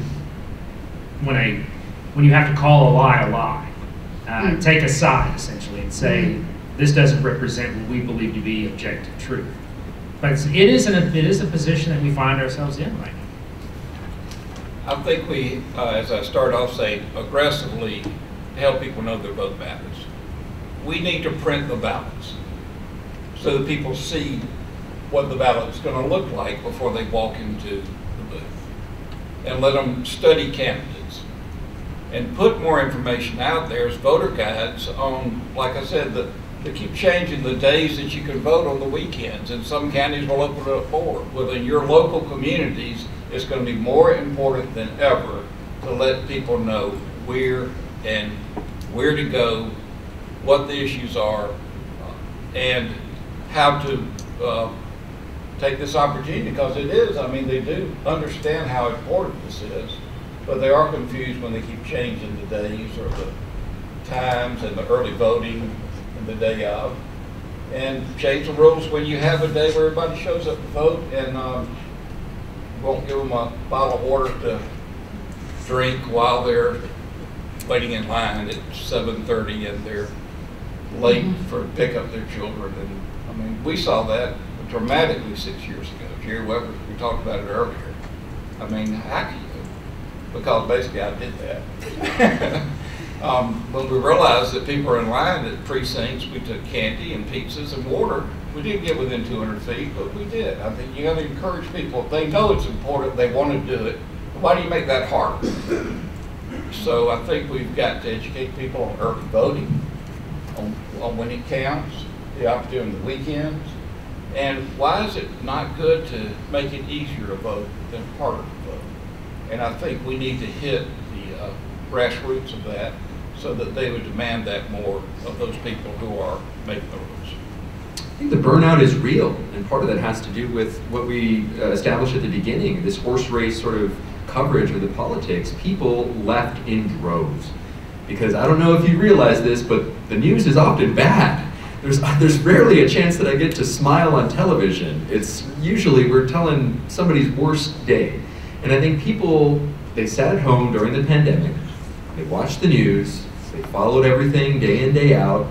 call a lie, take a side essentially and say this doesn't represent what we believe to be objective truth. But it is a position that we find ourselves in right now. I think we, as I started off saying, aggressively help people know their vote matters. We need to print the ballots so that people see what the ballot's going to look like before they walk into the booth, and let them study candidates and put more information out there as voter guides on, like I said, they keep changing the days that you can vote on the weekends, and some counties will open it up more. Well, in your local communities, it's going to be more important than ever to let people know where to go, what the issues are, and how to take this opportunity, because it is, I mean, they do understand how important this is, but they are confused when they keep changing the days or the times and the early voting and the day of, and change the rules when you have a day where everybody shows up to vote, and won't give them a bottle of water to drink while they're waiting in line at 7:30 and they're late for to pick up their children. And I mean, we saw that dramatically 6 years ago. Jerry Weber, we talked about it earlier. I mean, how can you? Because basically I did that. When we realized that people are in line at precincts, we took candy and pizzas and water. We didn't get within 200 feet, but we did. I think you got to encourage people. If they know it's important, they want to do it. Why do you make that harder? So I think we've got to educate people on early voting, on when it counts, the opportunity on the weekends, and why is it not good to make it easier to vote than harder to vote? And I think we need to hit the grassroots of that so that they would demand that more of those people who are making the rules. I think the burnout is real, and part of that has to do with what we established at the beginning, this horse race sort of coverage of the politics. People left in droves. Because I don't know if you realize this, but the news is often bad. There's rarely a chance that I get to smile on television. It's usually we're telling somebody's worst day. And I think people, they sat at home during the pandemic, they watched the news, they followed everything day in, day out. Our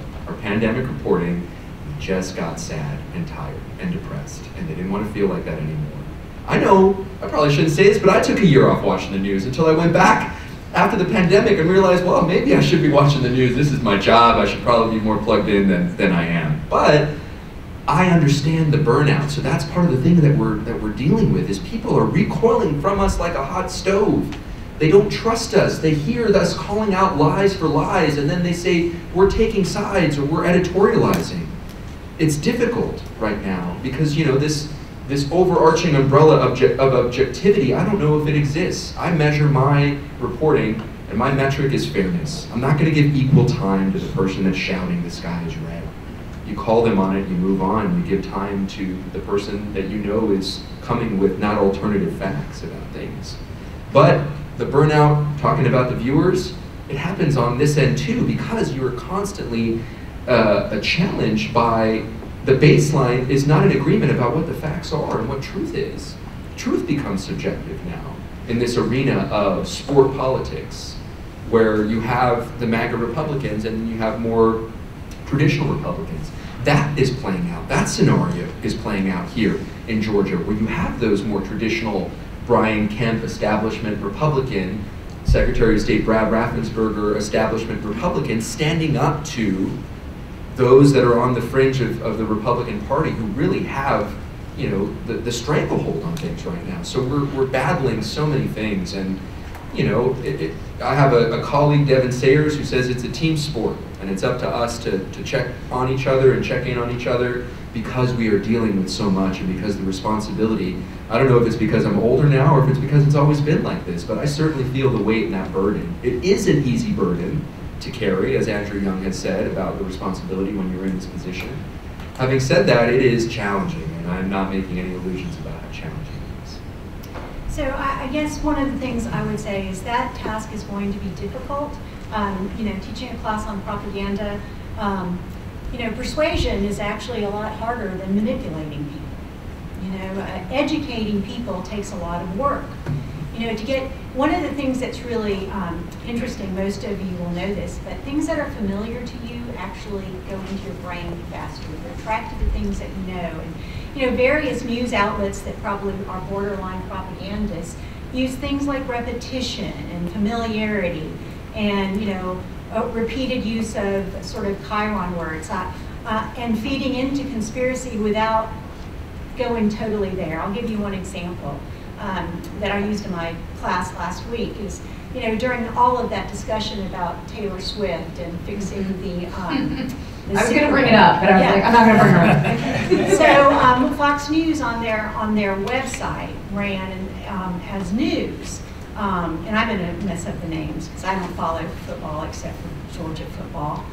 pandemic reporting just got sad and tired and depressed, and they didn't want to feel like that anymore. I know, I probably shouldn't say this, but I took a year off watching the news until I went back after the pandemic and realized, well, maybe I should be watching the news. This is my job. I should probably be more plugged in than I am. But I understand the burnout, so that's part of the thing that we're dealing with, is people are recoiling from us like a hot stove. They don't trust us. They hear us calling out lies for lies, and then they say we're taking sides or we're editorializing. It's difficult right now because, you know, this overarching umbrella of objectivity, I don't know if it exists. I measure my reporting, and my metric is fairness. I'm not going to give equal time to the person that's shouting the sky is red. You call them on it, you move on, you give time to the person that you know is coming with not alternative facts about things. But the burnout, talking about the viewers, it happens on this end too, because you are constantly challenged by the baseline is not an agreement about what the facts are and what truth is. Truth becomes subjective now in this arena of sport politics, where you have the MAGA Republicans and you have more traditional Republicans. That is playing out. That scenario is playing out here in Georgia, where you have those more traditional Brian Kemp establishment Republican, Secretary of State Brad Raffensperger establishment Republicans standing up to those that are on the fringe of the Republican Party who really have, you know, the stranglehold on things right now. So we're battling so many things, and you know, I have a colleague, Devin Sayers, who says it's a team sport, and it's up to us to check on each other and check in on each other because we are dealing with so much, and because the responsibility, I don't know if it's because I'm older now or if it's because it's always been like this, but I certainly feel the weight and that burden. It is an easy burden to carry, as Andrew Young has said, about the responsibility when you're in this position. Having said that, it is challenging, and I'm not making any illusions about how challenging it is. So I guess one of the things I would say is that task is going to be difficult. You know, teaching a class on propaganda, you know, persuasion is actually a lot harder than manipulating people. You know, educating people takes a lot of work. You know, to get, one of the things that's really interesting, most of you will know this, but things that are familiar to you actually go into your brain faster. You're attracted to things that you know. And, you know, various news outlets that probably are borderline propagandists use things like repetition and familiarity and, you know, repeated use of sort of chyron words and feeding into conspiracy without going totally there. I'll give you one example. That I used in my class last week is, you know, during all of that discussion about Taylor Swift and fixing the I was going to bring it up, but I was like, I'm not going to bring her up. So Fox News on their website ran as news, and I'm going to mess up the names because I don't follow football except for Georgia football.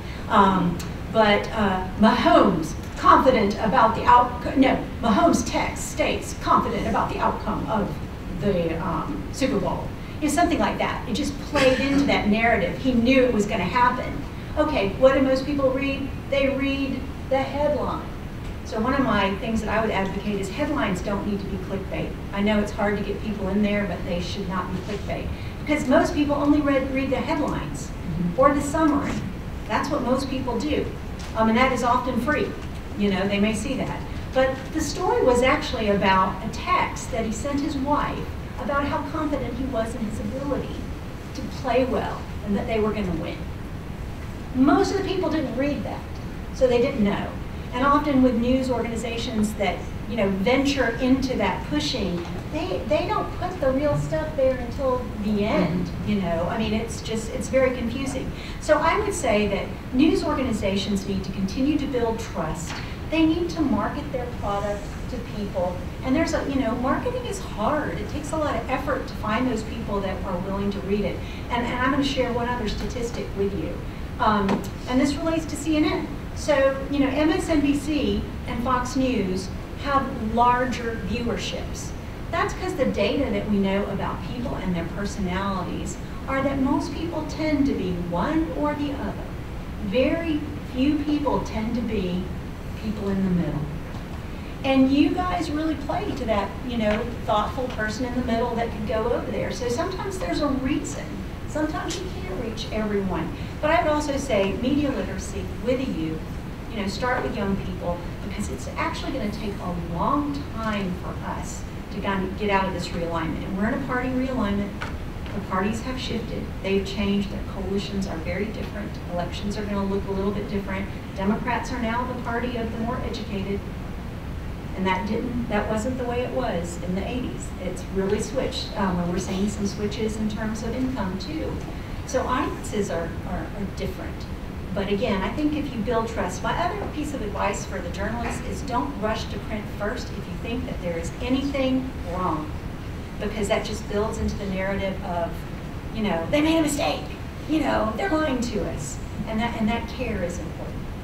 But Mahomes confident about the outcome. No, Mahomes text states confident about the outcome of the Super Bowl. You know, something like that. It just played into that narrative. He knew it was going to happen. Okay, what do most people read? They read the headline. So one of my things that I would advocate is headlines don't need to be clickbait. I know it's hard to get people in there, but they should not be clickbait. Because most people only read the headlines or the summary. That's what most people do. And that is often free. You know, they may see that. But the story was actually about a text that he sent his wife about how confident he was in his ability to play well and that they were going to win. Most of the people didn't read that, so they didn't know. And often with news organizations that, you know, venture into that pushing, they don't put the real stuff there until the end, you know. I mean, it's very confusing. So I would say that news organizations need to continue to build trust. They need to market their product to people. And there's a, you know, marketing is hard. It takes a lot of effort to find those people that are willing to read it. And I'm going to share one other statistic with you. And this relates to CNN. So, you know, MSNBC and Fox News have larger viewerships. That's because the data that we know about people and their personalities are that most people tend to be one or the other. Very few people tend to be people in the middle. And you guys really play to that, you know, thoughtful person in the middle that could go over there. So sometimes there's a reason Sometimes you can't reach everyone. But I would also say media literacy with the youth, start with young people, because it's actually going to take a long time for us to kind of get out of this realignment. And we're in a party realignment. The parties have shifted. They've changed. Their coalitions are very different. Elections are going to look a little bit different. Democrats are now the party of the more educated. And that wasn't the way it was in the 80s. It's really switched. We're seeing some switches in terms of income too. So audiences are different. But again, I think if you build trust, my other piece of advice for the journalists is don't rush to print first if you think that there is anything wrong, because that just builds into the narrative of, they made a mistake, they're lying to us, and that care is important.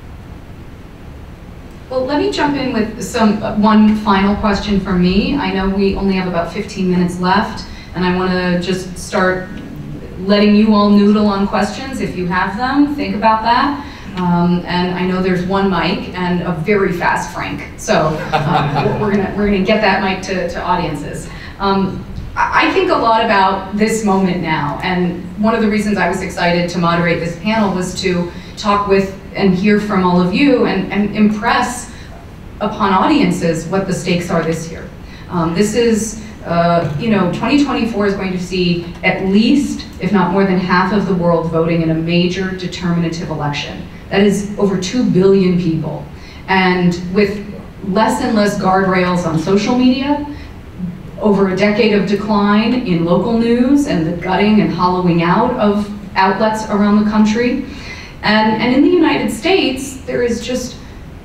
Well, let me jump in with one final question from me. I know we only have about 15 minutes left, and I want to just start letting you all noodle on questions if you have them. Think about that. And I know there's one mic and a very fast Frank, so we're gonna get that mic to audiences. I think a lot about this moment now, and one of the reasons I was excited to moderate this panel was to talk with and hear from all of you and impress upon audiences what the stakes are this year. This is, 2024 is going to see at least, if not more than half of the world voting in a major determinative election. That is over 2 billion people. And with less and less guardrails on social media, over a decade of decline in local news and the gutting and hollowing out of outlets around the country. And in the United States, there is just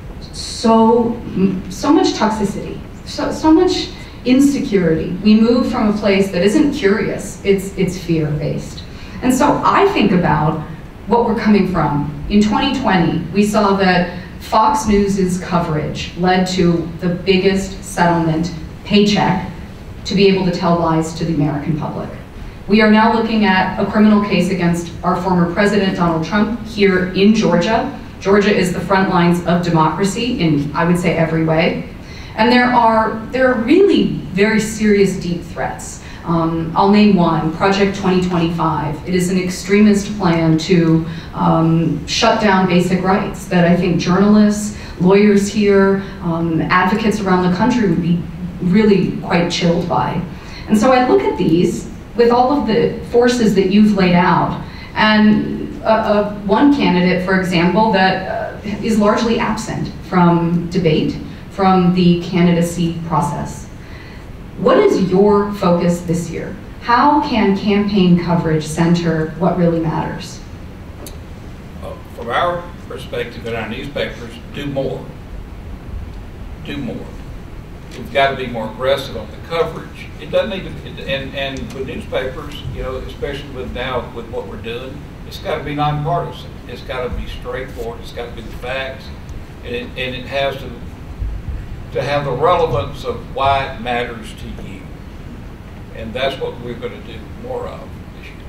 so much toxicity, so much insecurity. We move from a place that isn't curious, it's fear-based. And so I think about what we're coming from. In 2020, we saw that Fox News's coverage led to the biggest settlement paycheck to be able to tell lies to the American public. We are now looking at a criminal case against our former president, Donald Trump, here in Georgia. Georgia is the front lines of democracy in, I would say, every way. And there are really very serious, deep threats. I'll name one, Project 2025. It is an extremist plan to shut down basic rights that I think journalists, lawyers here, advocates around the country would be really quite chilled by. And so I look at these with all of the forces that you've laid out, and one candidate, for example, that is largely absent from debate, from the candidacy process. What is your focus this year? How can campaign coverage center what really matters? From our perspective in our newspapers, do more. Do more. We've got to be more aggressive on the coverage. It doesn't need to, and with newspapers, especially with what we're doing, it's got to be nonpartisan. It's got to be straightforward. It's got to be the facts, and it has to have the relevance of why it matters to you. And that's what we're going to do more of this year.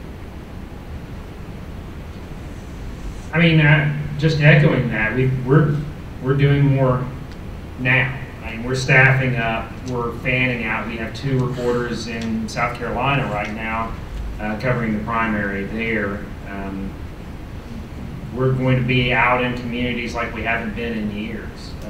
I mean, just echoing that, we're doing more now. I mean, we're staffing up, we're fanning out. We have 2 reporters in South Carolina right now covering the primary there. We're going to be out in communities like we haven't been in years.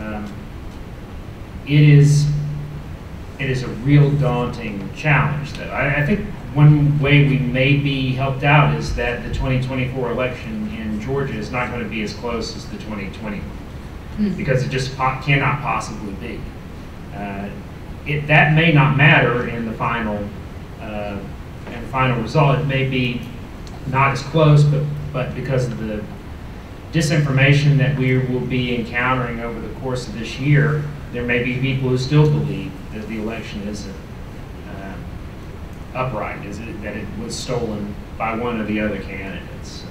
It is a real daunting challenge, though. I think one way we may be helped out is that the 2024 election in Georgia is not going to be as close as the 2020 one, because it just cannot possibly be. That may not matter in the final result. It may be not as close, but because of the disinformation that we will be encountering over the course of this year, there may be people who still believe that the election isn't upright, that it was stolen by one of the other candidates.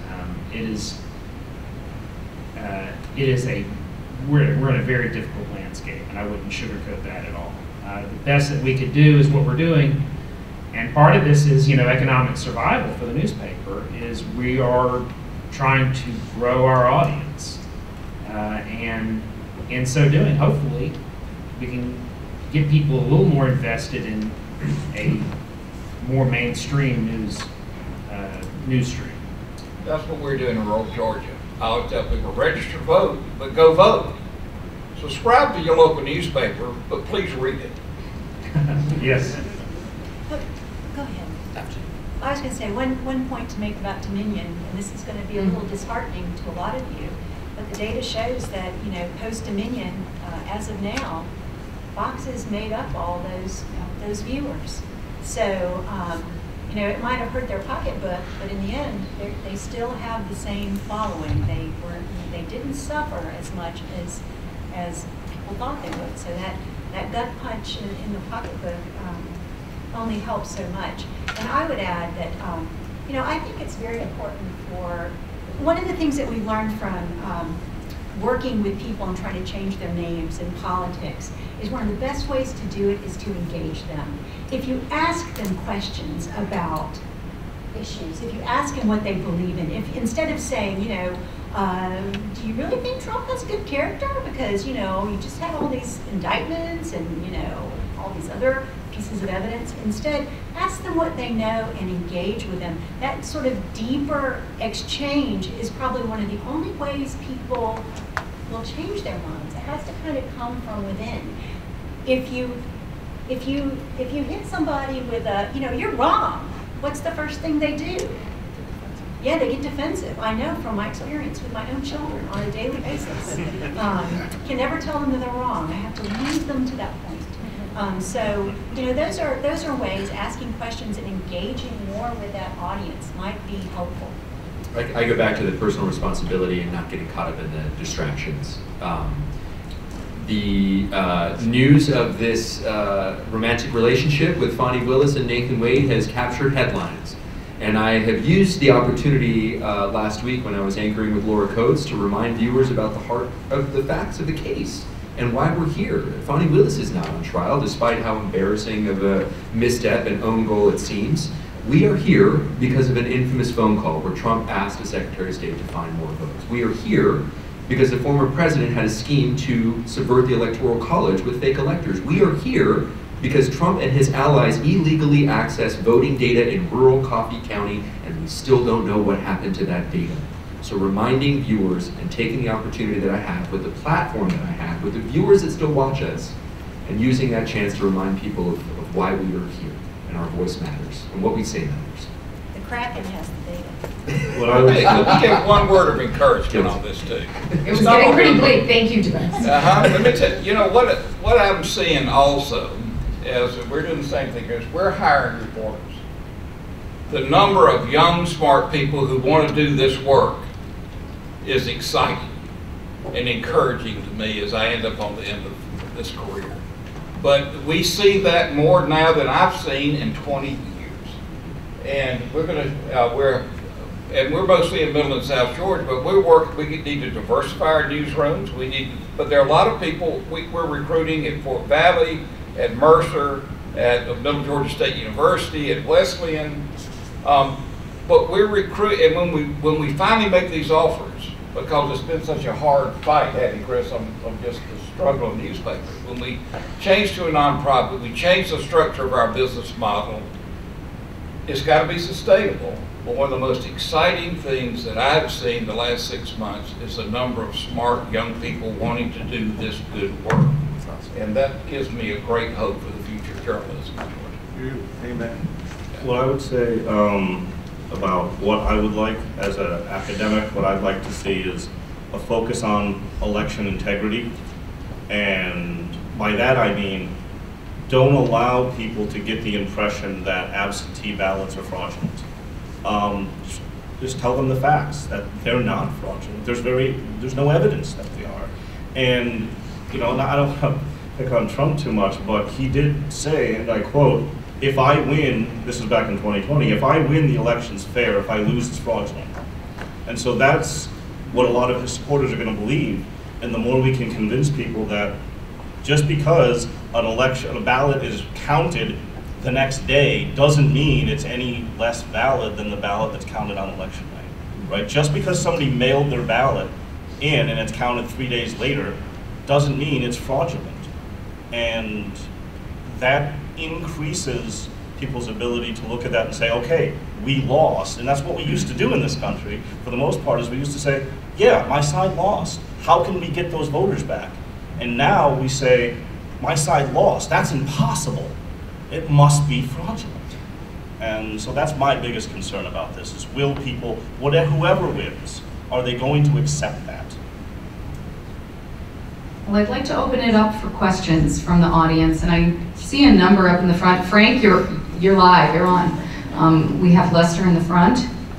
We're in a very difficult landscape, and I wouldn't sugarcoat that at all. The best that we could do is what we're doing, and part of this is, economic survival for the newspaper, is we are trying to grow our audience, and in so doing, hopefully, we can get people a little more invested in a more mainstream news news stream. That's what we're doing in rural Georgia. I always tell people, register to vote, but go vote. Subscribe to your local newspaper, but please read it. Yes. Go ahead. I was going to say one point to make about Dominion, and this is going to be a little disheartening to a lot of you, but the data shows that, you know, post-Dominion, as of now, Fox has made up all those viewers. So, you know, it might have hurt their pocketbook, but in the end, they still have the same following. They didn't suffer as much as people thought they would. So that gut punch in the pocketbook only helps so much. And I would add that, you know, I think it's very important for, one of the things that we learned from working with people and trying to change their names in politics is one of the best ways to do it is to engage them. If you ask them questions about issues, if you ask them what they believe in, if instead of saying, you know, do you really think Trump has good character? Because, you know, you just had all these indictments and, you know, all these other pieces of evidence. Instead, ask them what they know and engage with them. That sort of deeper exchange is probably one of the only ways people will change their minds. It has to kind of come from within. If you hit somebody with a, you know, you're wrong, what's the first thing they do? Yeah, they get defensive. I know from my experience with my own children on a daily basis. Can never tell them that they're wrong. I have to lead them to that point. So, you know, those are ways, asking questions and engaging more with that audience might be helpful. I go back to the personal responsibility and not getting caught up in the distractions. The news of this romantic relationship with Fonnie Willis and Nathan Wade has captured headlines. And I have used the opportunity last week when I was anchoring with Laura Coates to remind viewers about the heart of the facts of the case and why we're here. Fonnie Willis is not on trial, despite how embarrassing of a misstep and own goal it seems. We are here because of an infamous phone call where Trump asked the Secretary of State to find more votes. We are here because the former president had a scheme to subvert the Electoral College with fake electors. We are here because Trump and his allies illegally accessed voting data in rural Coffee County, and we still don't know what happened to that data. So reminding viewers and taking the opportunity that I have with the platform that I have, with the viewers that still watch us, and using that chance to remind people of why we are here, and our voice matters, and what we say matters. The Kraken has the data. Well, let me give one word of encouragement on this too. It was getting pretty bleak. Thank you, DuBose. Let me tell you, you know, what I'm seeing also is we're doing the same thing, is we're hiring reporters. The number of young, smart people who want to do this work is exciting and encouraging to me as I end up on the end of this career. But we see that more now than I've seen in 20 years. And we're going to, we're mostly in Middle and South Georgia, but we need to diversify our newsrooms. But there are a lot of people we're recruiting at Fort Valley, at Mercer, at Middle Georgia State University, at Wesleyan. But we're recruiting, and when we finally make these offers, because it's been such a hard fight, hadn't it, Chris, on just the struggle of newspapers. When we change to a nonprofit, we change the structure of our business model. It's got to be sustainable. But one of the most exciting things that I've seen the last 6 months is the number of smart young people wanting to do this good work. And that gives me a great hope for the future of journalism. Amen. What I would say about what I would like as an academic, what I'd like to see is a focus on election integrity. And by that I mean, don't allow people to get the impression that absentee ballots are fraudulent. Just tell them the facts, that they're not fraudulent. There's no evidence that they are. And, you know, I don't want to pick on Trump too much, but he did say, and I quote, "If I win," this is back in 2020, "if I win, the election's fair. If I lose, it's fraudulent." And so that's what a lot of his supporters are going to believe. And the more we can convince people that just because a ballot is counted the next day doesn't mean it's any less valid than the ballot that's counted on election night, right? Just because somebody mailed their ballot in and it's counted 3 days later doesn't mean it's fraudulent. And that increases people's ability to look at that and say, okay, we lost. And that's what we used to do in this country, for the most part, is we used to say, yeah, my side lost. How can we get those voters back? And now we say, my side lost. That's impossible. It must be fraudulent. And so that's my biggest concern about this, is will people, whoever wins, are they going to accept that? Well, I'd like to open it up for questions from the audience, and I see a number up in the front. Frank, you're live, you're on. We have Lester in the front.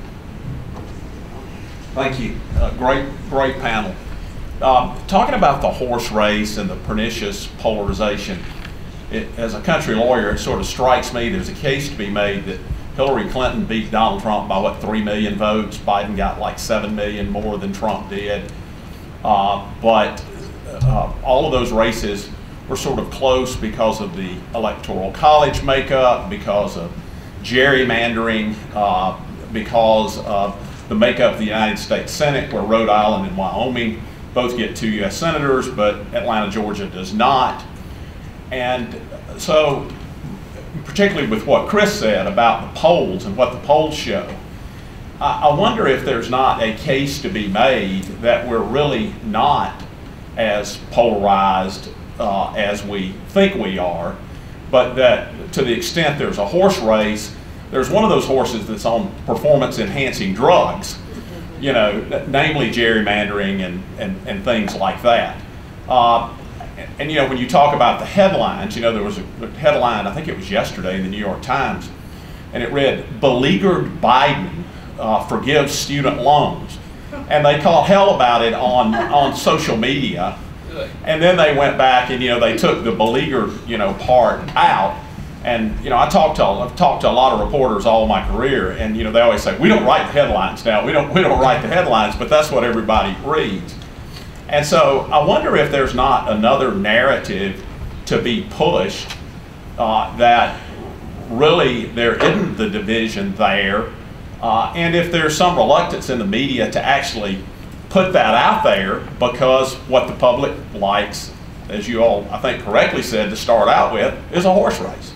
Thank you. Great panel. Talking about the horse race and the pernicious polarization, as a country lawyer, it sort of strikes me there's a case to be made that Hillary Clinton beat Donald Trump by, what, 3 million votes? Biden got like 7 million more than Trump did. But all of those races were sort of close because of the electoral college makeup, because of gerrymandering, because of the makeup of the United States Senate, where Rhode Island and Wyoming both get 2 U.S. senators, but Atlanta, Georgia does not. And so, particularly with what Chris said about the polls and what the polls show, I wonder if there's not a case to be made that we're really not as polarized as we think we are, but that to the extent there's a horse race, there's one of those horses that's on performance-enhancing drugs, you know, namely gerrymandering and things like that. And you know, when you talk about the headlines, you know, there was a headline, I think it was yesterday in the New York Times, and it read, "Beleaguered Biden forgives student loans." And they called hell about it on social media. And then they went back and, you know, they took the beleaguered, you know, part out. And, you know, I've talked to a lot of reporters all my career, and, you know, they always say, we don't write the headlines now. We don't write the headlines, but that's what everybody reads. And so I wonder if there's not another narrative to be pushed that really there isn't the division there, and if there's some reluctance in the media to actually put that out there, because what the public likes, as you all I think correctly said to start out with, is a horse race.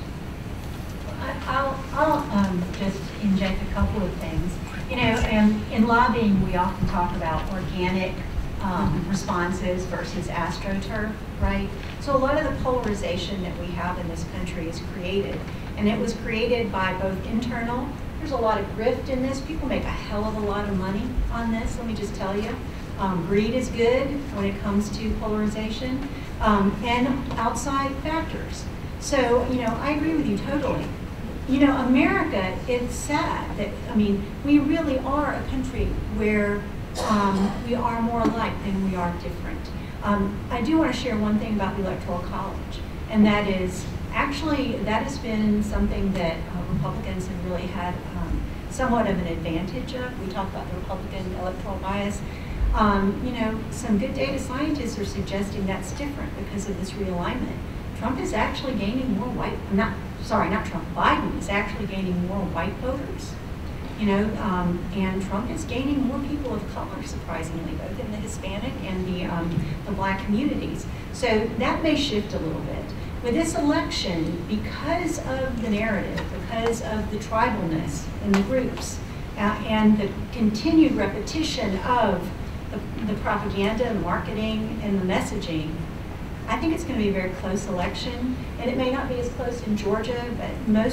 I'll just inject a couple of things. You know, in lobbying we often talk about organic responses versus astroturf, right? So a lot of the polarization that we have in this country is created, and it was created by both internal, there's a lot of grift in this, people make a hell of a lot of money on this, let me just tell you. Greed is good when it comes to polarization, and outside factors. So, you know, I agree with you totally. You know, America, it's sad that, I mean, we really are a country where we are more alike than we are different. I do want to share one thing about the Electoral College, and that is, actually, that has been something that Republicans have really had somewhat of an advantage of. We talk about the Republican electoral bias. You know, some good data scientists are suggesting that's different because of this realignment. Trump is actually gaining more white, not Trump, Biden is actually gaining more white voters. You know, and Trump is gaining more people of color, surprisingly, both in the Hispanic and the black communities. So that may shift a little bit. With this election, because of the narrative, because of the tribalness in the groups, and the continued repetition of the propaganda and marketing and the messaging, I think it's going to be a very close election, and it may not be as close in Georgia, but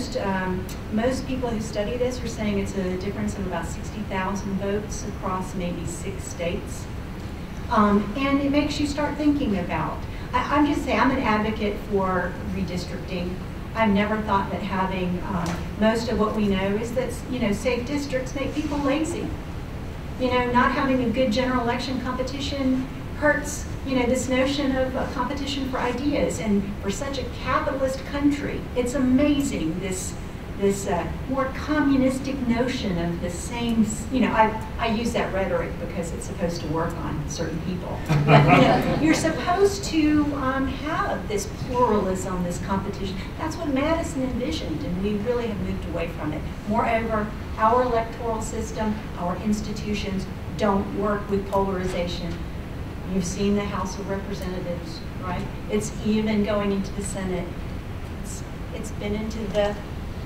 most people who study this are saying it's a difference of about 60,000 votes across maybe 6 states. And it makes you start thinking about, I'm just saying, I'm an advocate for redistricting. I've never thought that having, most of what we know is that, you know, safe districts make people lazy. You know, not having a good general election competition hurts, you know, this notion of a competition for ideas. And for such a capitalist country, it's amazing, this more communistic notion of the same, you know, I use that rhetoric because it's supposed to work on certain people. But, you know, you're supposed to have this pluralism, this competition. That's what Madison envisioned, and we really have moved away from it. Moreover, our electoral system, our institutions don't work with polarization. You've seen the House of Representatives, right? It's even going into the Senate. It's been into the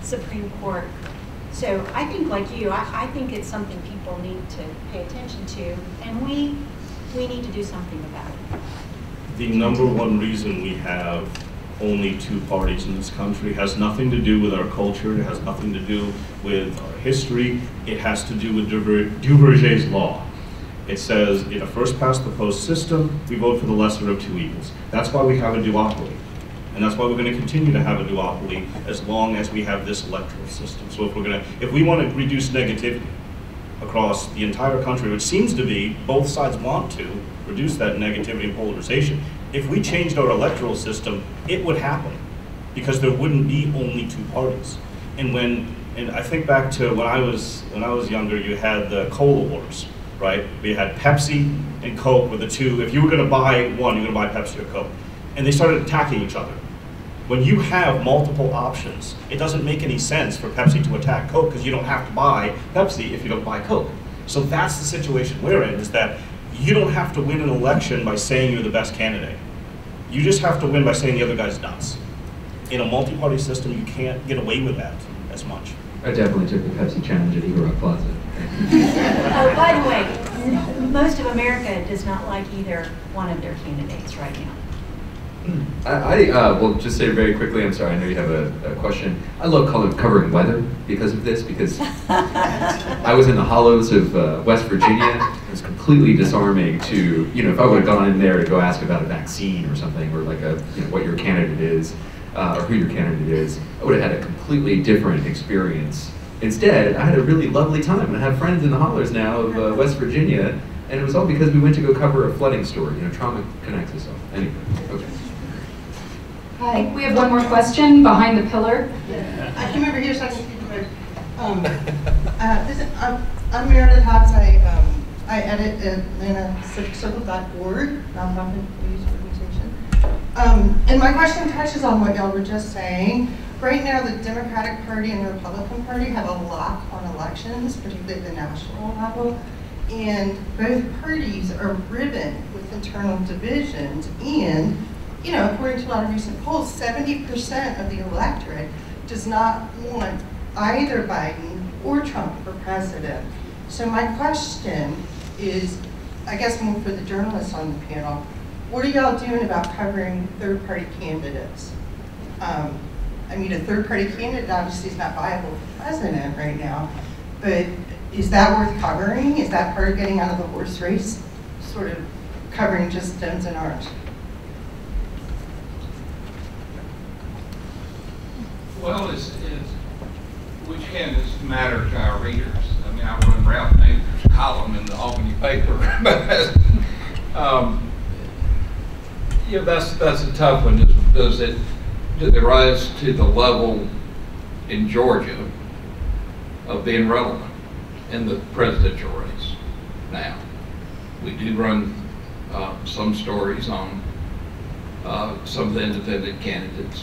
Supreme Court. So I think, like you, I think it's something people need to pay attention to, and we need to do something about it. The number one reason we have only two parties in this country has nothing to do with our culture, it has nothing to do with our history, it has to do with Duverger's law. It says, in a first-past-the-post system, we vote for the lesser of two evils. That's why we have a duopoly. And that's why we're going to continue to have a duopoly as long as we have this electoral system. So if we want to reduce negativity across the entire country, which seems to be both sides want to reduce that negativity and polarization, if we changed our electoral system, it would happen because there wouldn't be only two parties. And I think back to when I was younger, you had the cola wars, right? We had Pepsi and Coke were the two. If you were going to buy one, you were going to buy Pepsi or Coke, and they started attacking each other. When you have multiple options, it doesn't make any sense for Pepsi to attack Coke because you don't have to buy Pepsi if you don't buy Coke. So that's the situation we're in, is that you don't have to win an election by saying you're the best candidate. You just have to win by saying the other guy's nuts. In a multi-party system, you can't get away with that as much. I definitely took the Pepsi challenge at Eagle Rock Plaza. Oh, by the way, most of America does not like either one of their candidates right now. I will just say very quickly, I'm sorry, I know you have a question. I love covering weather because of this, because I was in the hollows of West Virginia. It was completely disarming to, if I would have gone in there to go ask about a vaccine or something, or like what your candidate is, or who your candidate is, I would have had a completely different experience. Instead, I had a really lovely time, and I have friends in the hollers now of West Virginia, and it was all because we went to go cover a flooding story. Trauma connects us all. Anyway, okay. Hi, we have one more question behind the pillar. I came over here so I can speak quick. I'm Marietta St. I edit AtlantaCivicCircle.org, nonprofit news organization. And my question touches on what y'all were just saying. Right now, the Democratic Party and the Republican Party have a lock on elections, particularly at the national level. And both parties are riven with internal divisions, and according to a lot of recent polls, 70% of the electorate does not want either Biden or Trump for president. So my question is, I guess more for the journalists on the panel, what are y'all doing about covering third-party candidates? I mean, a third-party candidate obviously is not viable for president right now, but is that worth covering? Is that part of getting out of the horse race, sort of covering just stones and arms? Well, which candidates matter to our readers? I mean, I run Ralph Nader's column in the Albany paper, but that's a tough one. Did it rise to the level in Georgia of being relevant in the presidential race? Now, we do run some stories on some of the independent candidates.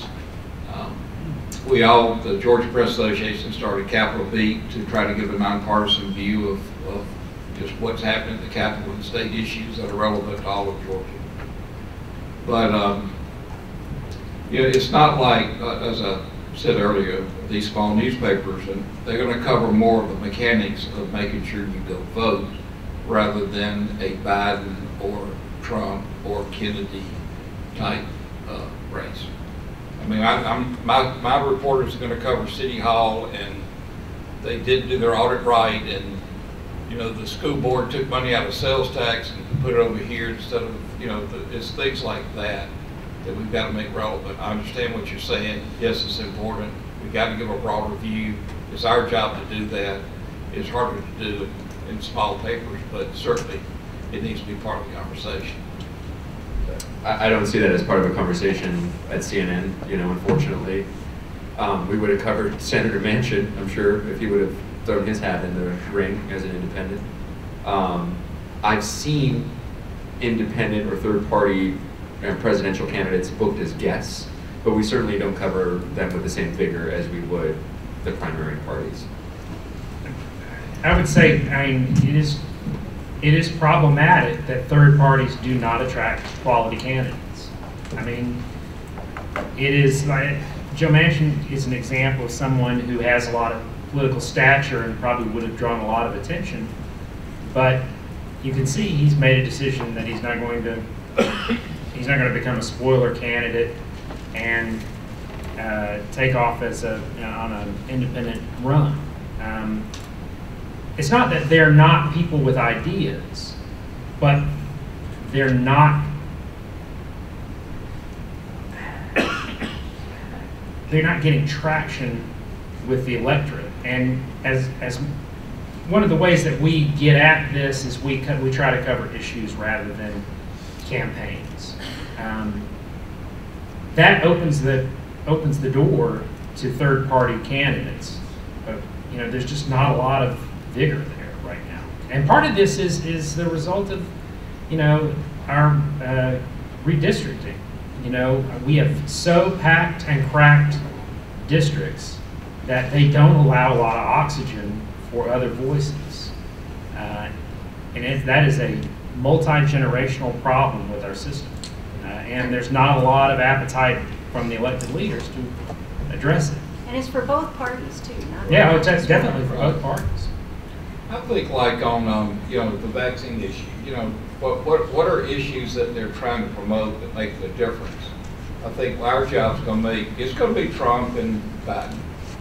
The Georgia Press Association started Capitol Beat to try to give a nonpartisan view of just what's happening at the Capitol and state issues that are relevant to all of Georgia. But it's not like, as I said earlier, these small newspapers, and they're going to cover more of the mechanics of making sure you go vote rather than a Biden or Trump or Kennedy type race. I mean, my reporters are going to cover City Hall, and they didn't do their audit right, and the school board took money out of sales tax and put it over here instead of it's things like that we've got to make relevant. I understand what you're saying. Yes, it's important. We've got to give a broader view. It's our job to do that. It's harder to do in small papers, but certainly it needs to be part of the conversation. I don't see that as part of a conversation at CNN, unfortunately. We would have covered Senator Manchin, I'm sure, if he would have thrown his hat in the ring as an independent. I've seen independent or third-party presidential candidates booked as guests, but we certainly don't cover them with the same vigor as we would the primary parties. I would say, it is problematic that third parties do not attract quality candidates. I mean, it is like Joe Manchin is an example of someone who has a lot of political stature and probably would have drawn a lot of attention, but you can see he's made a decision that he's not going to become a spoiler candidate and take off as on an independent run. It's not that they're not people with ideas, but they're not getting traction with the electorate. And as one of the ways that we get at this is we try to cover issues rather than campaigns. That opens the door to third-party candidates. But, you know, there's just not a lot of vigor there right now. And part of this is the result of, you know, our redistricting. You know, we have so packed and cracked districts that they don't allow a lot of oxygen for other voices. And that is a multi-generational problem with our system. And there's not a lot of appetite from the elected leaders to address it. And it's for both parties too. Yeah, it's definitely for both parties. I think like on you know, the vaccine issue, you know, what are issues that they're trying to promote that make the difference? I think our job's going to be Trump and Biden.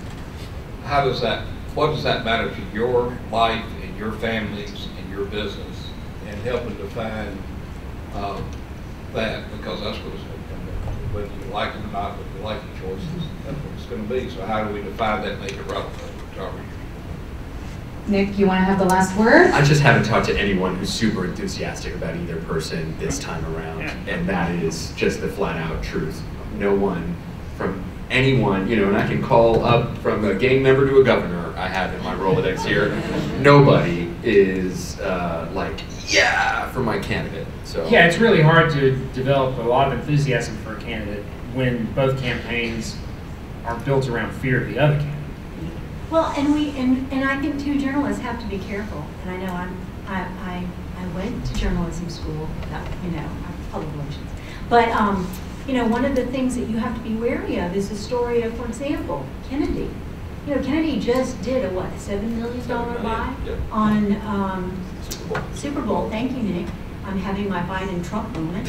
What does that matter to your life and your families and your business, and helping define that, because that's what it's going to come down to. Whether you like it or not, whether you like the choices, that's what it's going to be. So how do we define that and make it relevant to our readers? Nick, you want to have the last word? I just haven't talked to anyone who's super enthusiastic about either person this time around, and that is just the flat-out truth. No one from anyone, you know, and I can call up from a gang member to a governor I have in my Rolodex here. Nobody is like, yeah, for my candidate. So yeah, it's really hard to develop a lot of enthusiasm for a candidate when both campaigns are built around fear of the other candidate. Well, and I think too, journalists have to be careful. And I know I went to journalism school, you know, public relations. But you know, one of the things that you have to be wary of is the story of, for example, Kennedy. You know, Kennedy just did a what, $7 million buy on Super Bowl. Thank you, Nick. I'm having my Biden-Trump moment.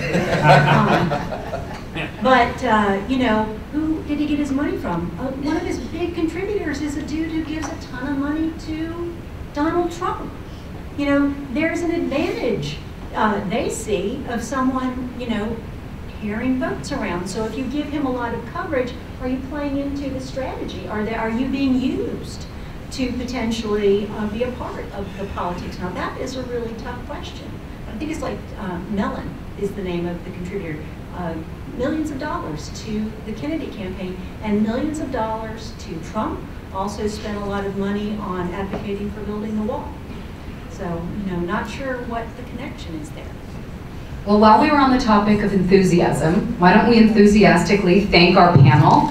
But you know, who did he get his money from? One of his big contributors is a dude who gives a ton of money to Donald Trump. You know, there's an advantage they see of someone, you know, carrying votes around. So if you give him a lot of coverage, are you playing into the strategy? Are you being used to potentially be a part of the politics? Now that is a really tough question. I think it's like Mellon is the name of the contributor. Millions of dollars to the Kennedy campaign and millions of dollars to Trump. Also spent a lot of money on advocating for building the wall. So, you know, not sure what the connection is there. Well, while we were on the topic of enthusiasm, why don't we enthusiastically thank our panel?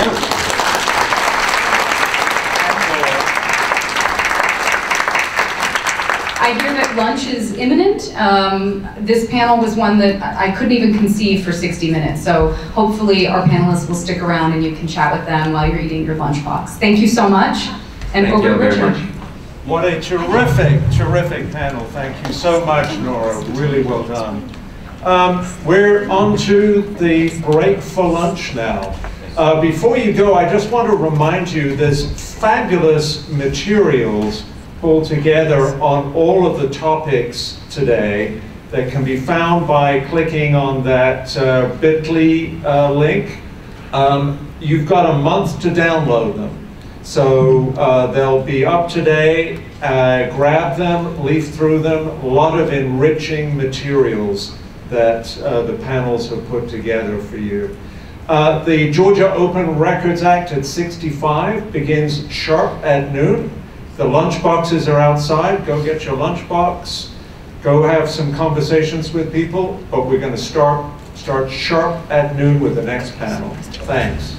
I hear that lunch is imminent. This panel was one that I couldn't even conceive for 60 minutes, so hopefully our panelists will stick around and you can chat with them while you're eating your lunchbox. Thank you so much. And thank you very much. What a terrific panel. Thank you so much, Nora. Really well done. We're on to the break for lunch now. Before you go, I just want to remind you there's fabulous materials pulled together on all of the topics today that can be found by clicking on that bit.ly link. You've got a month to download them. So they'll be up today. Grab them, leaf through them. A lot of enriching materials that the panels have put together for you. The Georgia Open Records Act at 65 begins sharp at noon. The lunch boxes are outside. Go get your lunch box. Go have some conversations with people. But we're going to start sharp at noon with the next panel. Thanks.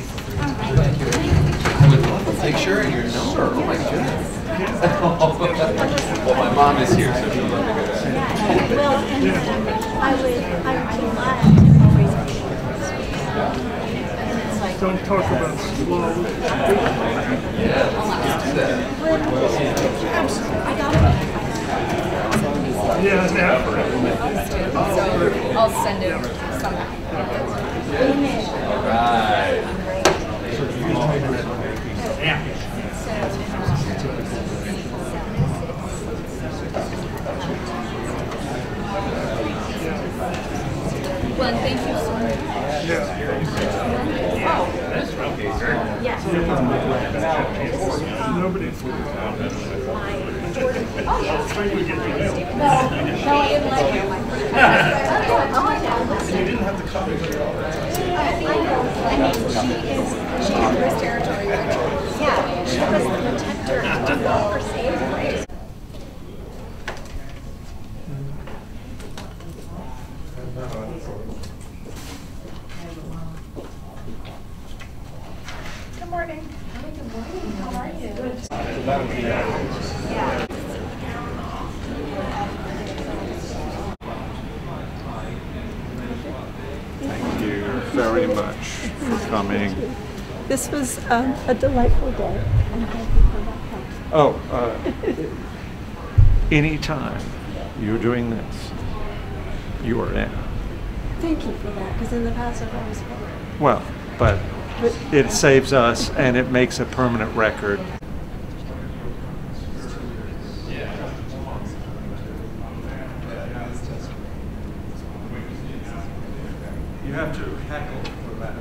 I would love a picture and your number. Oh my goodness. Well, my mom is here, so she'll let me go down. Well, and I would be glad to always be. And it's like don't talk about slow. Yeah, I'll send it somehow. Right. Glen, thank you so much. That's okay, Yes. Nobody. Oh, yes. No, I didn't like it. Oh, I know. You didn't have to copy it all. I mean, she is territory. Yeah, she was the protector of her saved place. Good morning. Hi, good morning. How are you? Good. Yeah. Thank you very much for coming. This was a delightful day. And thank you for that help. Oh, anytime you're doing this, you are in. Thank you for that, because in the past I've always felt. Well, but it saves us and it makes a permanent record. You have to heckle for that.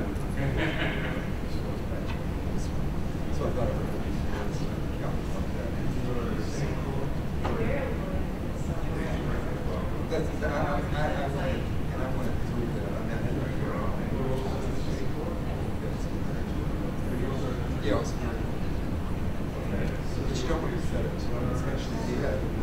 Yes. But you don't want to set it, especially